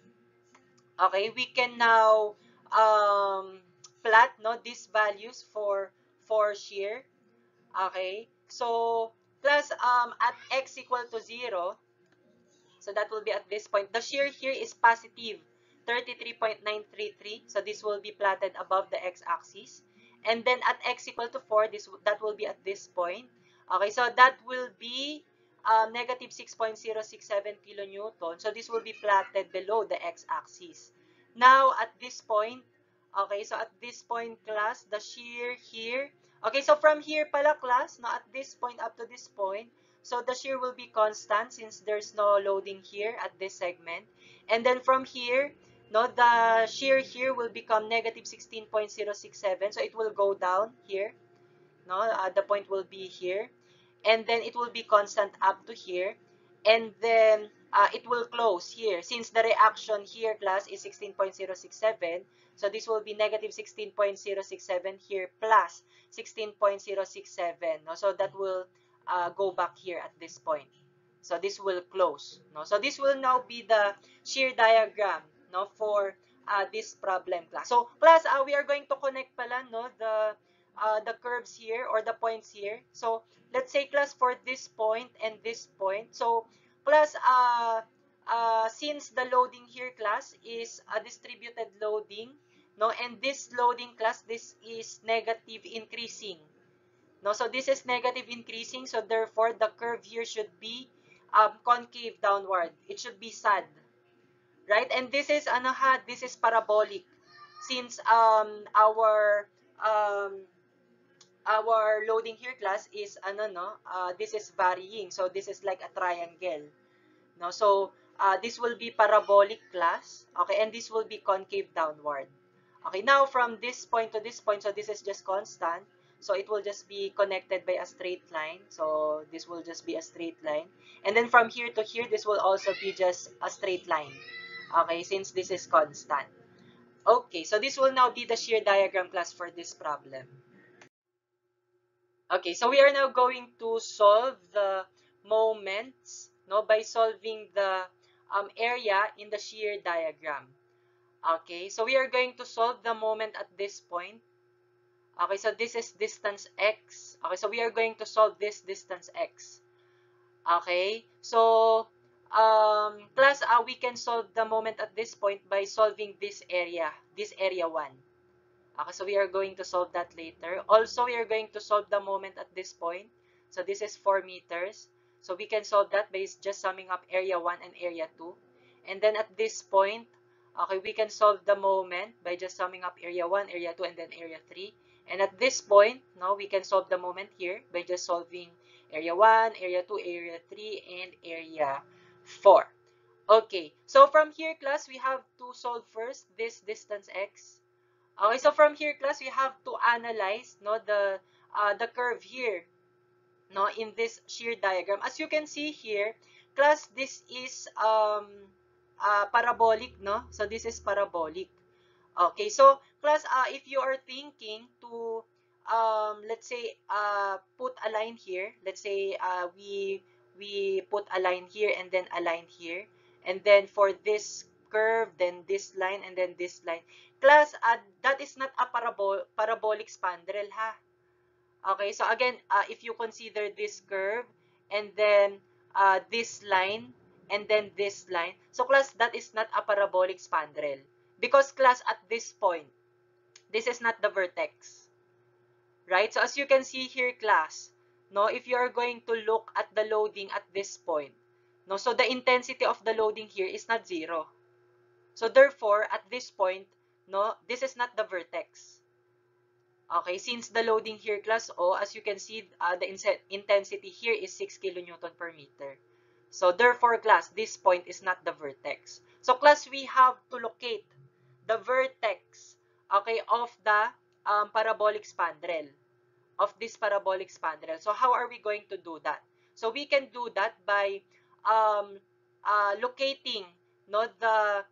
okay, we can now um, plot, no, these values for for shear. Okay, so plus um, at x equal to zero, so that will be at this point. The shear here is positive thirty-three point nine three three, so this will be plotted above the x-axis. And then at x equal to four, this that will be at this point. Okay, so that will be um, negative six point zero six seven kilonewton. So this will be plotted below the x-axis. Now, at this point, okay, so at this point, class, the shear here, okay, so from here pala, class, no, at this point up to this point, so the shear will be constant since there's no loading here at this segment. And then from here, no, the shear here will become negative sixteen point zero six seven. So it will go down here. No, uh, the point will be here. And then it will be constant up to here. And then uh, it will close here. Since the reaction here, class, is sixteen point zero six seven, so this will be negative sixteen point zero six seven here plus sixteen point zero six seven. No? So that will uh, go back here at this point. So this will close. No? So this will now be the shear diagram, no, for uh, this problem, class. So class, uh, we are going to connect pala, no, the uh, the curves here or the points here. So let's say, class, for this point and this point. So class, uh, uh, since the loading here, class, is a distributed loading, no, and this loading, class, this is negative increasing. No, so this is negative increasing, so therefore the curve here should be um, concave downward. It should be sad, right? And this is ano ha, this is parabolic since um our um our loading here, class, is ano no, uh, this is varying, so this is like a triangle, no? So uh, this will be parabolic, class, okay, and this will be concave downward. Okay, now from this point to this point, so this is just constant, so it will just be connected by a straight line, so this will just be a straight line, and then from here to here, this will also be just a straight line, okay, since this is constant. Okay, so this will now be the shear diagram, class, for this problem. Okay, so we are now going to solve the moments, no, by solving the um, area in the shear diagram. Okay, so we are going to solve the moment at this point. Okay, so this is distance x. Okay, so we are going to solve this distance x. Okay, so um, class, uh, we can solve the moment at this point by solving this area, this area one. Okay, so we are going to solve that later. Also, we are going to solve the moment at this point. So this is four meters. So we can solve that by just summing up area one and area two. And then at this point, okay, we can solve the moment by just summing up area one, area two, and then area three. And at this point, now we can solve the moment here by just solving area one, area two, area three, and area four. Okay, so from here, class, we have to solve first this distance x. Okay, so from here, class, we have to analyze, no, the uh, the curve here, no, in this shear diagram. As you can see here, class, this is um uh, parabolic, no? So this is parabolic. Okay, so class, uh, if you are thinking to um let's say uh put a line here, let's say uh we we put a line here and then a line here, and then for this curve, then this line, and then this line. Class, uh, that is not a parabol parabolic spandrel, ha? Okay, so again, uh, if you consider this curve, and then uh, this line, and then this line, so class, that is not a parabolic spandrel. Because, class, at this point, this is not the vertex. Right? So as you can see here, class, no, if you are going to look at the loading at this point, no, so the intensity of the loading here is not zero. So therefore, at this point, no, this is not the vertex. Okay, since the loading here, class O, as you can see, uh, the intensity here is six kilonewton per meter. So therefore, class, this point is not the vertex. So class, we have to locate the vertex, okay, of the um, parabolic spandrel, of this parabolic spandrel. So how are we going to do that? So we can do that by um, uh, locating, no, the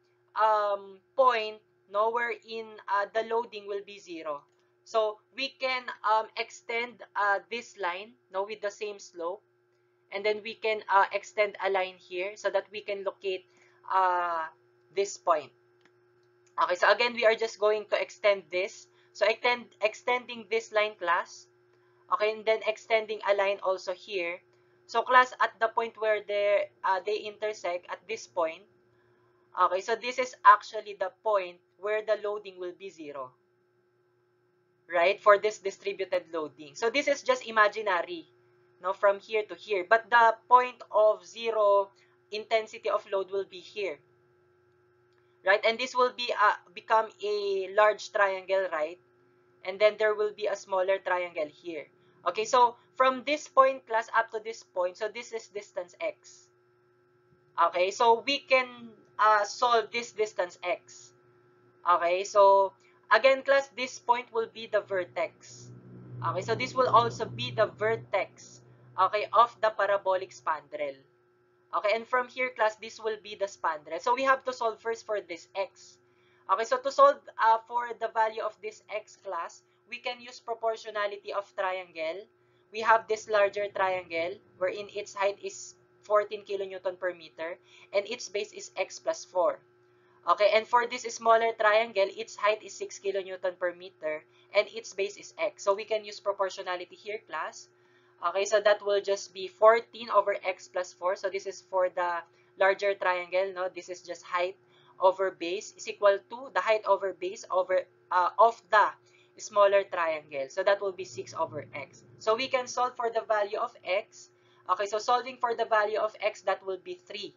um, point, no, wherein uh, the loading will be zero. So we can um, extend uh, this line, no, with the same slope, and then we can uh, extend a line here so that we can locate uh, this point. Okay, so again, we are just going to extend this. So extend, extending this line, class. Okay, and then extending a line also here. So class, at the point where they, uh, they intersect at this point, okay, so this is actually the point where the loading will be zero. Right, for this distributed loading. So this is just imaginary. no, from here to here. But the point of zero intensity of load will be here, right? And this will be uh, become a large triangle, right? And then there will be a smaller triangle here. Okay, so from this point, class, up to this point, so this is distance x. Okay, so we can uh, solve this distance x. Okay, so again, class, this point will be the vertex. Okay, so this will also be the vertex, okay, of the parabolic spandrel. Okay, and from here, class, this will be the spandrel. So we have to solve first for this x. Okay, so to solve uh, for the value of this x, class, we can use proportionality of triangle. We have this larger triangle wherein its height is fourteen kilonewton per meter and its base is x plus four. Okay, and for this smaller triangle, its height is six kilonewton per meter and its base is x. So we can use proportionality here, class. Okay, so that will just be fourteen over x plus four. So this is for the larger triangle, no? This is just height over base is equal to the height over base over uh, of the smaller triangle. So that will be six over x. So we can solve for the value of x. Okay, so solving for the value of x, that will be three.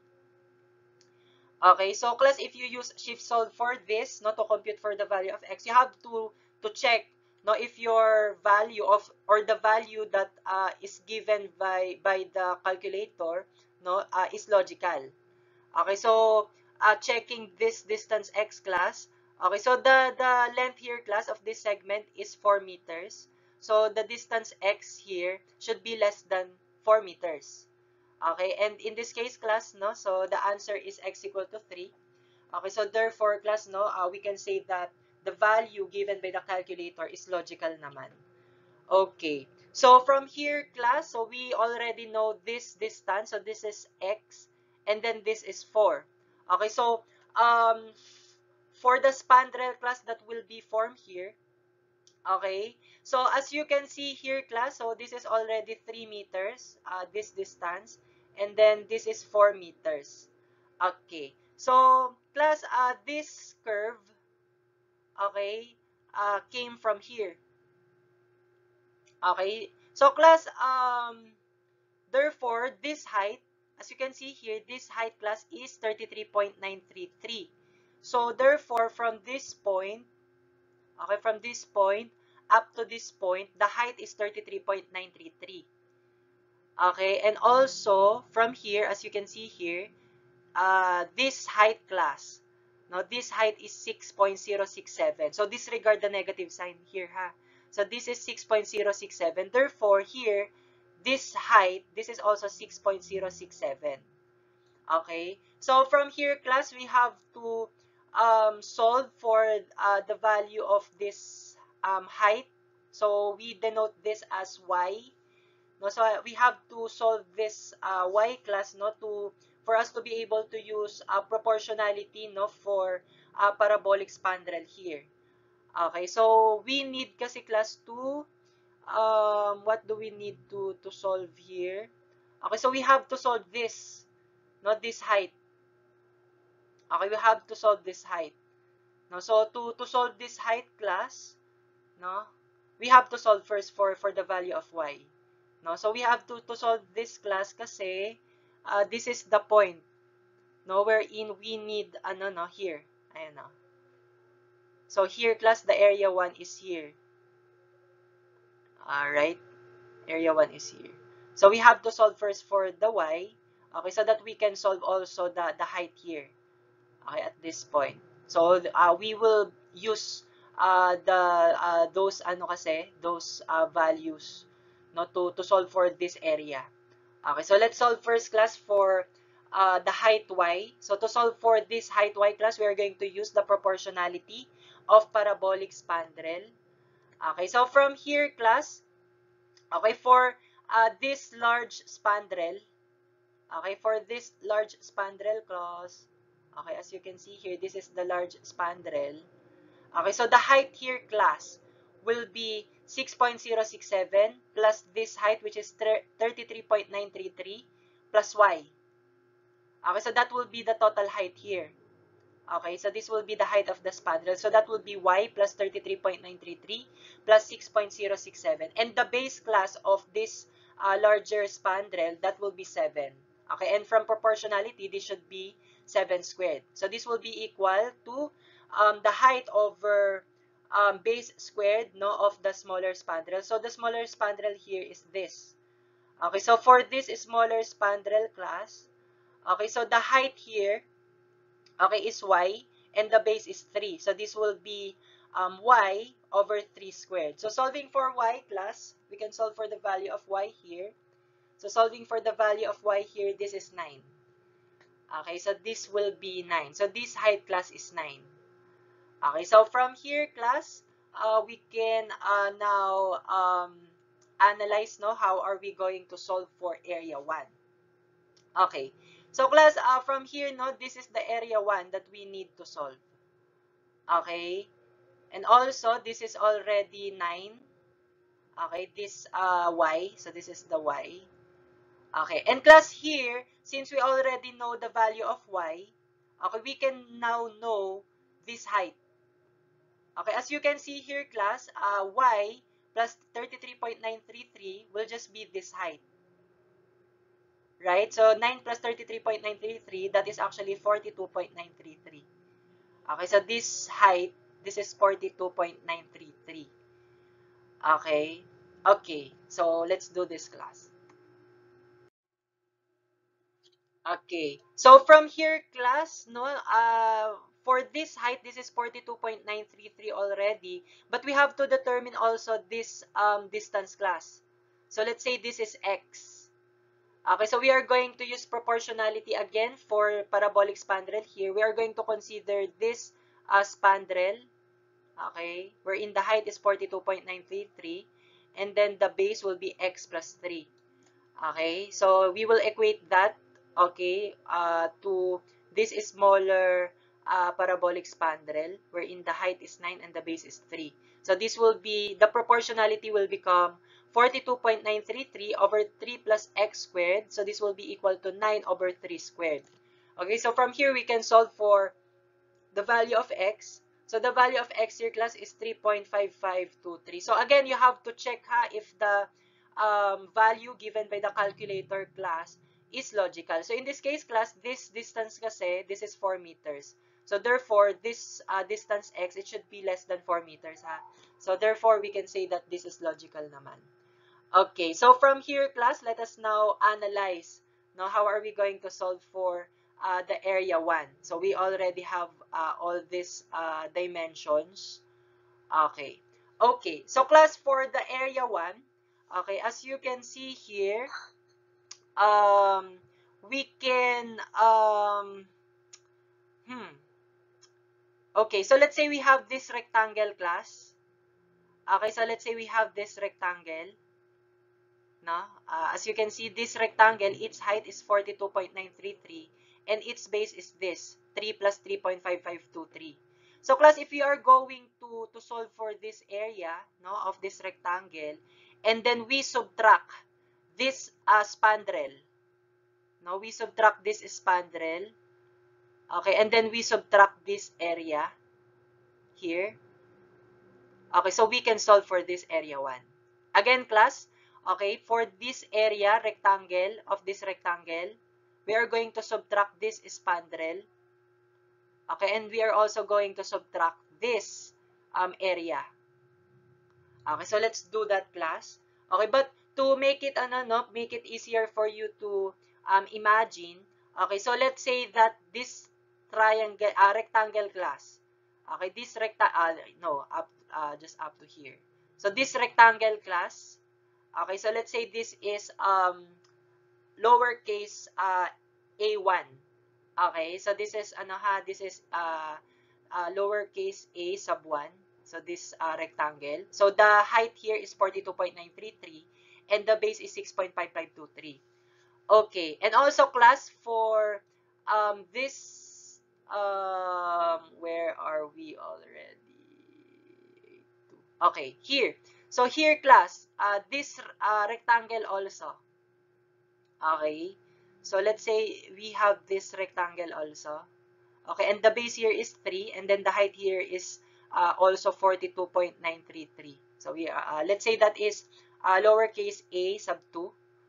Okay, so class, if you use shift solve for this, not to compute for the value of x, you have to to check, no, if your value of or the value that uh, is given by by the calculator, no, uh, is logical. Okay, so uh, checking this distance x, class. Okay, so the the length here, class, of this segment is four meters. So the distance x here should be less than four meters. Okay, and in this case, class, no, so the answer is x equal to three. Okay, so therefore, class, no, uh, we can say that the value given by the calculator is logical naman. Okay, so from here, class, so we already know this distance. So this is x, and then this is four. Okay, so um, for the spandrel, class, that will be formed here. Okay, so as you can see here, class, so this is already three meters, uh, this distance, and then this is four meters. Okay, so class, uh, this curve, okay, uh, came from here. Okay, so class, um, therefore, this height, as you can see here, this height, class, is thirty-three point nine three three. So therefore, from this point, okay, from this point up to this point, the height is thirty-three point nine three three. Okay, and also from here, as you can see here, uh, this height, class, now this height is six point zero six seven. So disregard the negative sign here, ha. So this is six point zero six seven. Therefore, here, this height, this is also six point zero six seven. Okay, so from here, class, we have to um, solve for uh, the value of this um, height. So we denote this as y. No, so we have to solve this uh, y, class, no, to for us to be able to use uh, proportionality, no, for uh, parabolic spandrel here. Okay, so we need kasi, class, to um, what do we need to to solve here? Okay, so we have to solve this, not this height. Okay, we have to solve this height. No, so to to solve this height, class, no, we have to solve first for for the value of y. No, so we have to to solve this, class, kasi uh, this is the point, no, wherein we need ano, no, here. Ayan, no. So here, class, the area one is here. All right, area one is here. So we have to solve first for the y, okay, so that we can solve also the the height here. Okay, at this point. So uh, we will use uh, the uh, those ano kasi, those uh, values, no, to to solve for this area. Okay, so let's solve first, class, for uh, the height y. So to solve for this height y, class, we are going to use the proportionality of parabolic spandrel. Okay, so from here, class, okay, for uh, this large spandrel, okay, for this large spandrel, class, okay, as you can see here, this is the large spandrel. Okay, so the height here, class, will be six point zero six seven plus this height, which is thirty-three point nine three three, plus y. Okay, so that will be the total height here. Okay, so this will be the height of the spandrel. So that will be y plus thirty-three point nine three three plus six point zero six seven. And the base, class, of this uh, larger spandrel, that will be seven. Okay, and from proportionality, this should be seven squared. So this will be equal to um, the height over um, base squared, no, of the smaller spandrel. So the smaller spandrel here is this. Okay, so for this smaller spandrel class, okay, so the height here, okay, is y, and the base is three. So this will be um, y over three squared. So solving for y, class, we can solve for the value of y here. So solving for the value of y here, this is nine. Okay, so this will be nine. So this height, class, is nine. Okay, so from here, class, uh, we can uh, now um, analyze, no, how are we going to solve for area one. Okay, so class, uh, from here, no, this is the area one that we need to solve. Okay, and also this is already nine. Okay, this uh, y, so this is the y. Okay, and class, here, since we already know the value of y, okay, we can now know this height. Okay, as you can see here, class, uh, y plus thirty-three point nine three three will just be this height. Right? So nine plus thirty-three point nine three three, that is actually forty-two point nine three three. Okay, so this height, this is forty-two point nine three three. Okay? Okay, so let's do this, class. Okay, so from here, class, no, uh, for this height, this is forty-two point nine three three already, but we have to determine also this um, distance, class. So let's say this is x. Okay, so we are going to use proportionality again for parabolic spandrel here. We are going to consider this uh, spandrel, okay, wherein the height is forty-two point nine three three, and then the base will be x plus three. Okay, so we will equate that, okay, uh, to this smaller uh, parabolic spandrel, wherein the height is nine and the base is three. So this will be, the proportionality will become forty-two point nine three three over three plus x squared. So this will be equal to nine over three squared. Okay, so from here, we can solve for the value of x. So the value of x here, class, is three point five five two three. So again, you have to check, ha, if the um, value given by the calculator, class, is logical. So in this case, class, this distance kasi, this is four meters. So therefore, this uh, distance x, it should be less than four meters. Ha? So therefore, we can say that this is logical naman. Okay, so from here, class, let us now analyze. Now, how are we going to solve for uh, the area one? So we already have uh, all these uh, dimensions. Okay. Okay, so class, for the area one, okay, as you can see here, um, we can, um, hmm, okay, so let's say we have this rectangle, class. Okay, so let's say we have this rectangle. No? Uh, as you can see, this rectangle, its height is forty-two point nine three three, and its base is this, three plus three point five five two three. So class, if we are going to, to solve for this area, no, of this rectangle, and then we subtract this uh, spandrel, no, we subtract this spandrel, okay, and then we subtract this area here, okay, so we can solve for this area one. Again, class, okay, for this area, rectangle, of this rectangle, we are going to subtract this spandrel, okay, and we are also going to subtract this um, area. Okay, so let's do that, class. Okay, but to make it, ano, no, make it easier for you to um, imagine, okay, so let's say that this triangle, uh, rectangle, class, okay, this recta, uh, no, up, uh, just up to here. So this rectangle, class, okay, so let's say this is um, lowercase uh, a one. Okay, so this is, ano ha, this is uh, uh, lowercase a sub one. So this uh, rectangle. So the height here is forty-two point nine three three, and the base is six point five five two three. Okay, and also, class, for um, this, um, where are we already? Okay, here. So here, class, uh, this uh, rectangle also. Okay, so let's say we have this rectangle also. Okay, and the base here is three, and then the height here is uh, also forty-two point nine three three. So we uh, let's say that is uh, lowercase a sub two.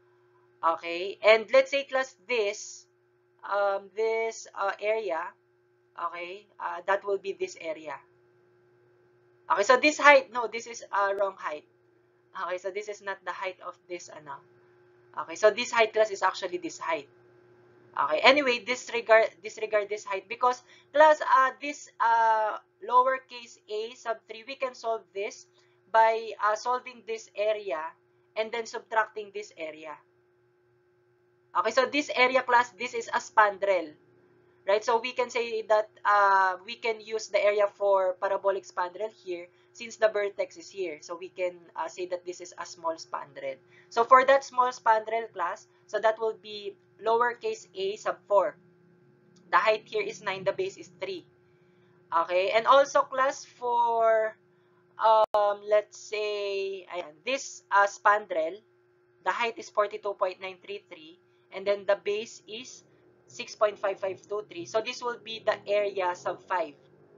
Okay, and let's say class this, um, this uh, area, okay, uh, that will be this area. Okay, so this height, no, this is uh, wrong height. Okay, so this is not the height of this, ano. Okay, so this height class is actually this height. Okay, anyway, disregard, disregard this height because class, uh, this uh, lowercase a sub three, we can solve this by uh, solving this area and then subtracting this area. Okay, so this area class, this is a spandrel. Right, so we can say that uh, we can use the area for parabolic spandrel here since the vertex is here. So we can uh, say that this is a small spandrel. So for that small spandrel class, so that will be lowercase a sub four. The height here is nine, the base is three. Okay, and also class for, um, let's say, ayan, this uh, spandrel, the height is forty-two point nine three three, and then the base is six point five five two three. So this will be the area sub five.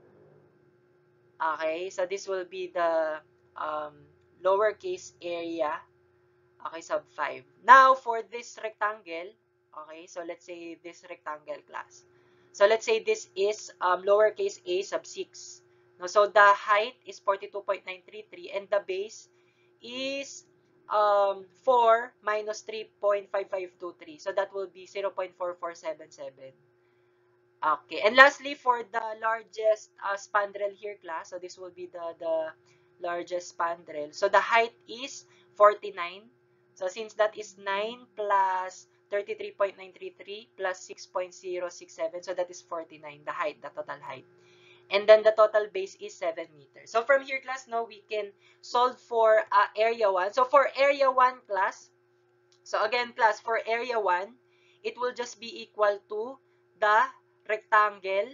Okay, so this will be the um, lowercase area, okay, sub five. Now, for this rectangle, okay, so let's say this rectangle class. So let's say this is um, lowercase a sub six. No, so the height is forty-two point nine three three and the base is um, four minus three point five five two three. So that will be zero point four four seven seven. Okay. And lastly, for the largest uh, spandrel here class, so this will be the, the largest spandrel. So the height is forty-nine. So since that is nine plus thirty-three point nine three three plus six point zero six seven, so that is forty-nine, the height, the total height. And then the total base is seven meters. So from here class, now we can solve for uh, area one. So for area one class, so again class, for area one, it will just be equal to the rectangle.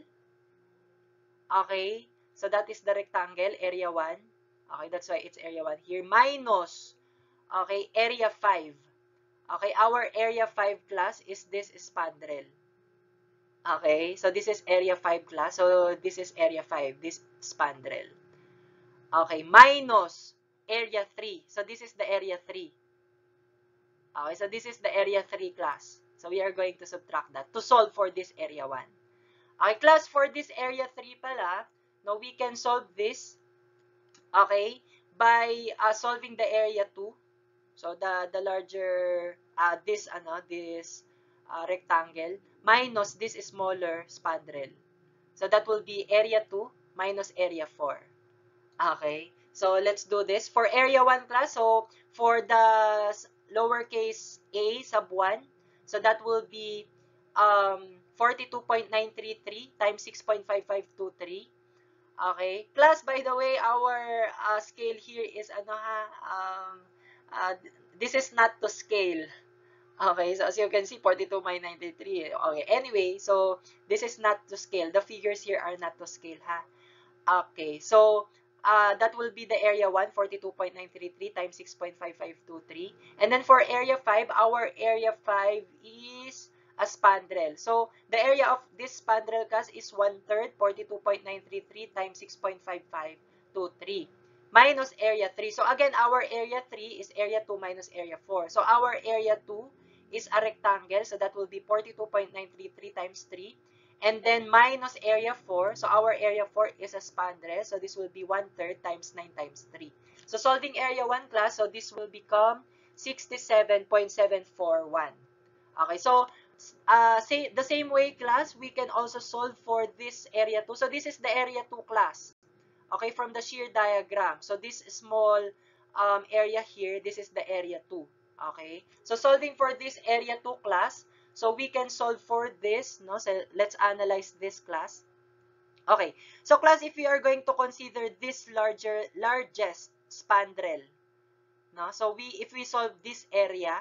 Okay, so that is the rectangle, area one. Okay, that's why it's area one here. Minus, okay, area five. Okay, our area five class is this spandrel. Okay, so this is area five class. So this is area five, this spandrel. Okay, minus area three. So this is the area three. Okay, so this is the area three class. So we are going to subtract that to solve for this area one. Okay, class, for this area three pala, no, we can solve this, okay, by uh, solving the area two. So the the larger uh, this ano this uh, rectangle minus this smaller spandrel. So that will be area two minus area four. Okay. So let's do this for area one class. So for the lowercase a sub one, so that will be um forty-two point nine three three times six point five five two three. Okay. Class, by the way, our uh, scale here is ano ha, um, uh, this is not to scale. Okay, so as you can see, forty-two by ninety-three. Okay, anyway, so this is not to scale. The figures here are not to scale, ha? Okay, so uh, that will be the area one, forty-two point nine three three times six point five five two three. And then for area five, our area five is a spandrel. So the area of this spandrel class is one third, forty-two point nine three three times six point five five two three. Minus area three. So again, our area three is area two minus area four. So our area two is a rectangle. So that will be forty-two point nine three three times three. And then minus area four. So our area four is a spandrel. So this will be one third times nine times three. So solving area one class, so this will become sixty-seven point seven four one. Okay, so uh, say the same way class, we can also solve for this area two. So this is the area two class. Okay, from the shear diagram. So this small um, area here, this is the area two. Okay, so solving for this area two class, so we can solve for this, no? So let's analyze this class. Okay, so class, if we are going to consider this larger, largest spandrel, no? So we, if we solve this area,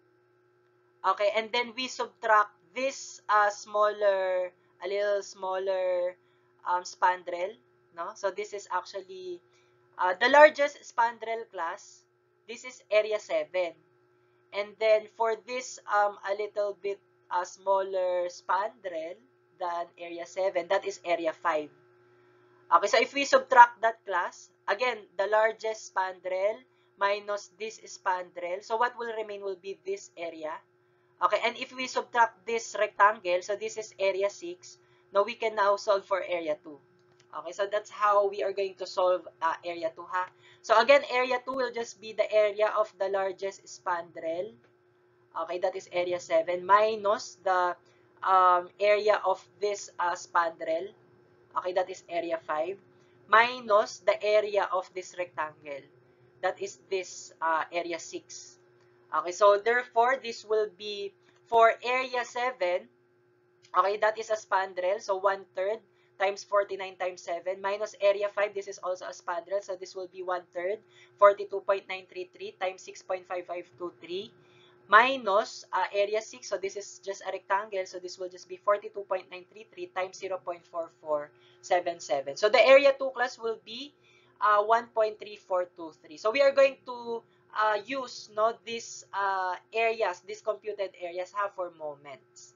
okay, and then we subtract this uh, smaller, a little smaller um, spandrel, no? So this is actually uh, the largest spandrel class. This is area seven. And then for this um, a little bit uh, smaller spandrel than area seven, that is area five. Okay, so if we subtract that class, again, the largest spandrel minus this spandrel, so what will remain will be this area. Okay, and if we subtract this rectangle, so this is area six, now we can now solve for area two. Okay, so that's how we are going to solve uh, area two, ha? So again, area two will just be the area of the largest spandrel. Okay, that is area seven, minus the um, area of this uh, spandrel. Okay, that is area five, minus the area of this rectangle. That is this uh, area six. Okay, so therefore, this will be for area seven. Okay, that is a spandrel. So one third times forty-nine times seven minus area five. This is also a spandrel. So this will be one third, forty-two point nine three three times six point five five two three minus uh, area six. So this is just a rectangle. So this will just be forty-two point nine three three times zero point four four seven seven. So the area two class will be uh, one point three four two three. So we are going to uh, use no these uh, areas, these computed areas have for moments.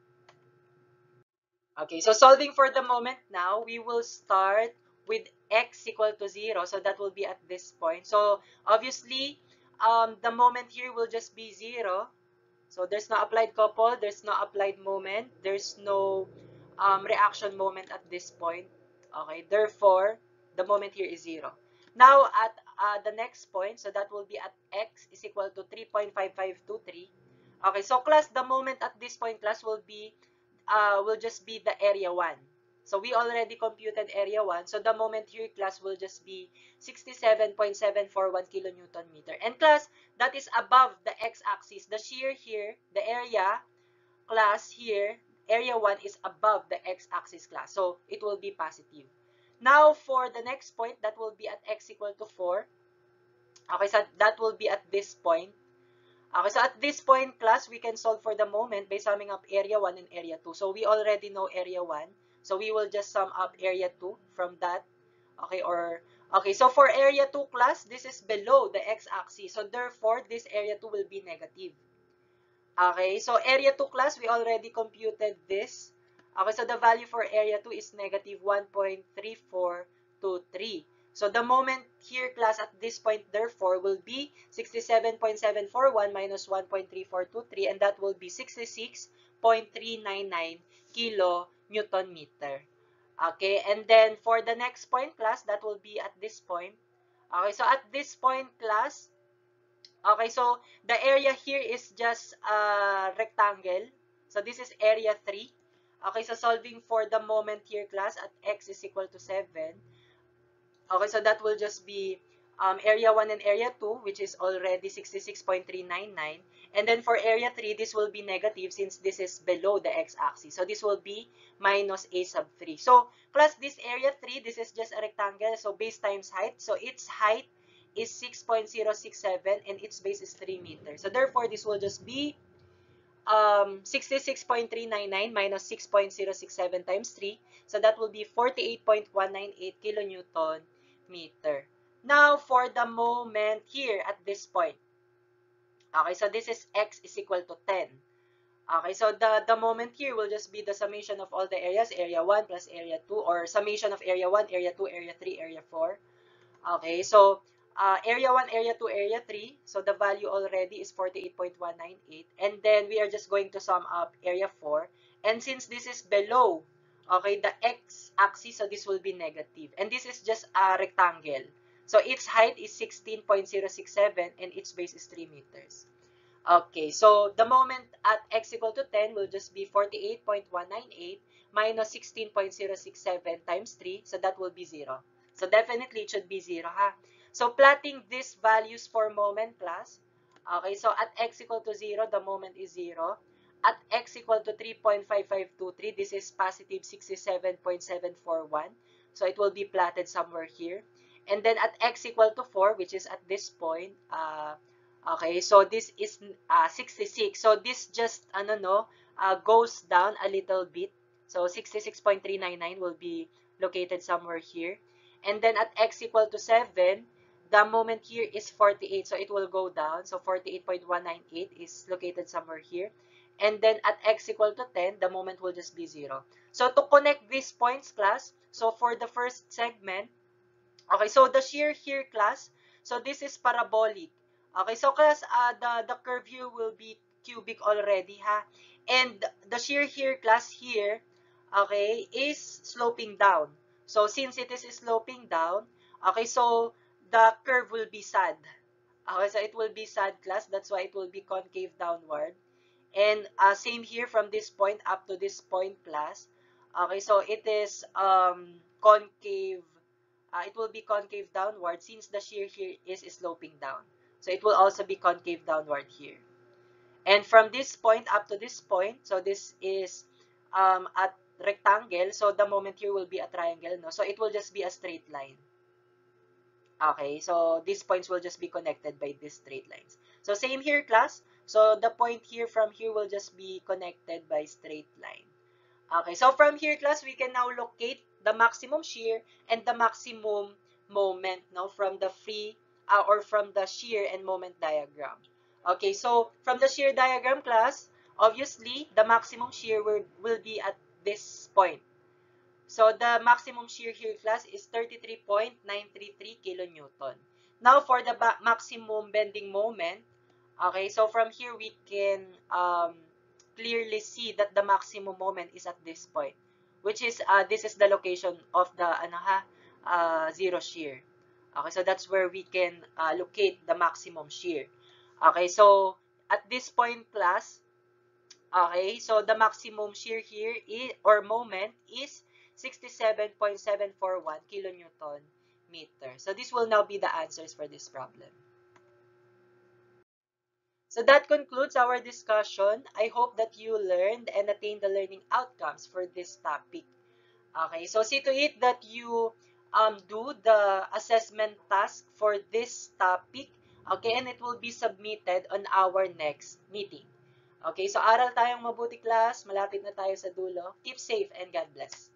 Okay, so solving for the moment now, we will start with x equal to zero. So that will be at this point. So obviously, um, the moment here will just be zero. So there's no applied couple, there's no applied moment, there's no um, reaction moment at this point. Okay, therefore, the moment here is zero. Now, at uh, the next point, so that will be at x is equal to three point five five two three. Okay, so class, the moment at this point, class, will be, uh, will just be the area one. So we already computed area one. So the moment here, class, will just be sixty-seven point seven four one kilonewton meter. And class, that is above the x-axis. The shear here, the area, class here, area one is above the x-axis, class. So it will be positive. Now, for the next point, that will be at x equal to four. Okay, so that will be at this point. Okay, so at this point, class, we can solve for the moment by summing up area one and area two. So we already know area one. So we will just sum up area two from that. Okay, or, okay, so for area two, class, this is below the x-axis. So therefore, this area two will be negative. Okay, so area two, class, we already computed this. Okay, so the value for area two is negative one point three four two three. So the moment here, class, at this point, therefore, will be sixty-seven point seven four one minus one point three four two three, and that will be sixty-six point three nine nine kilonewton meter. Okay, and then for the next point, class, that will be at this point. Okay, so at this point, class, okay, so the area here is just a rectangle. So this is area three. Okay, so solving for the moment here, class, at x is equal to seven. Okay, so that will just be um, area one and area two, which is already sixty-six point three nine nine. And then for area three, this will be negative since this is below the x-axis. So this will be minus a sub three. So, class, this area three, this is just a rectangle. So base times height. So its height is six point zero six seven and its base is three meters. So therefore, this will just be um, sixty-six point three nine nine minus six point zero six seven times three. So that will be forty-eight point one nine eight kilonewton meter. Now, for the moment here at this point. Okay, so this is x is equal to ten. Okay, so the, the moment here will just be the summation of all the areas, area one plus area two, or summation of area one, area two, area three, area four. Okay, so uh, area one, area two, area three. So the value already is forty-eight point one nine eight. And then we are just going to sum up area four. And since this is below, okay, the x-axis, so this will be negative. And this is just a rectangle. So its height is sixteen point zero six seven and its base is three meters. Okay, so the moment at x equal to ten will just be forty-eight point one nine eight minus sixteen point zero six seven times three. So that will be zero. So definitely it should be zero, ha? So plotting these values for moment, class. Okay, so at x equal to zero, the moment is zero. At x equal to three point five five two three, this is positive sixty-seven point seven four one. So it will be plotted somewhere here. And then at x equal to four, which is at this point, uh, okay, so this is uh, sixty-six. So this just, ano no, uh, goes down a little bit. So sixty-six point three nine nine will be located somewhere here. And then at x equal to seven, the moment here is forty-eight. So it will go down. So forty-eight point one nine eight is located somewhere here. And then at x equal to ten, the moment will just be zero. So to connect these points, class, so for the first segment, okay, so the shear here, class, so this is parabolic. Okay, so class, uh, the, the curve here will be cubic already, ha? And the shear here, class here, okay, is sloping down. So since it is sloping down, okay, so the curve will be sad. Okay, so it will be sad, class. That's why it will be concave downward. And uh, same here from this point up to this point, class. Okay, so it is um, concave. Uh, it will be concave downward since the shear here is sloping down. So it will also be concave downward here. And from this point up to this point, so this is um, a rectangle. So the moment here will be a triangle, no? So it will just be a straight line. Okay, so these points will just be connected by these straight lines. So same here, class. So the point here from here will just be connected by straight line. Okay, so from here, class, we can now locate the maximum shear and the maximum moment, no, from the free uh, or from the shear and moment diagram. Okay, so from the shear diagram, class, obviously the maximum shear will, will be at this point. So the maximum shear here, class, is thirty-three point nine three three kilonewton. Now for the maximum bending moment, okay, so from here we can um, clearly see that the maximum moment is at this point, which is uh, this is the location of the ano ha, uh, zero shear. Okay, so that's where we can uh, locate the maximum shear. Okay, so at this point, class, okay, so the maximum shear here is, or moment is sixty-seven point seven four one kilonewton meter. So this will now be the answers for this problem. So that concludes our discussion. I hope that you learned and attained the learning outcomes for this topic. Okay, so see to it that you um, do the assessment task for this topic. Okay, and it will be submitted on our next meeting. Okay, so aral tayong mabuti, class. Malapit na tayo sa dulo. Keep safe and God bless.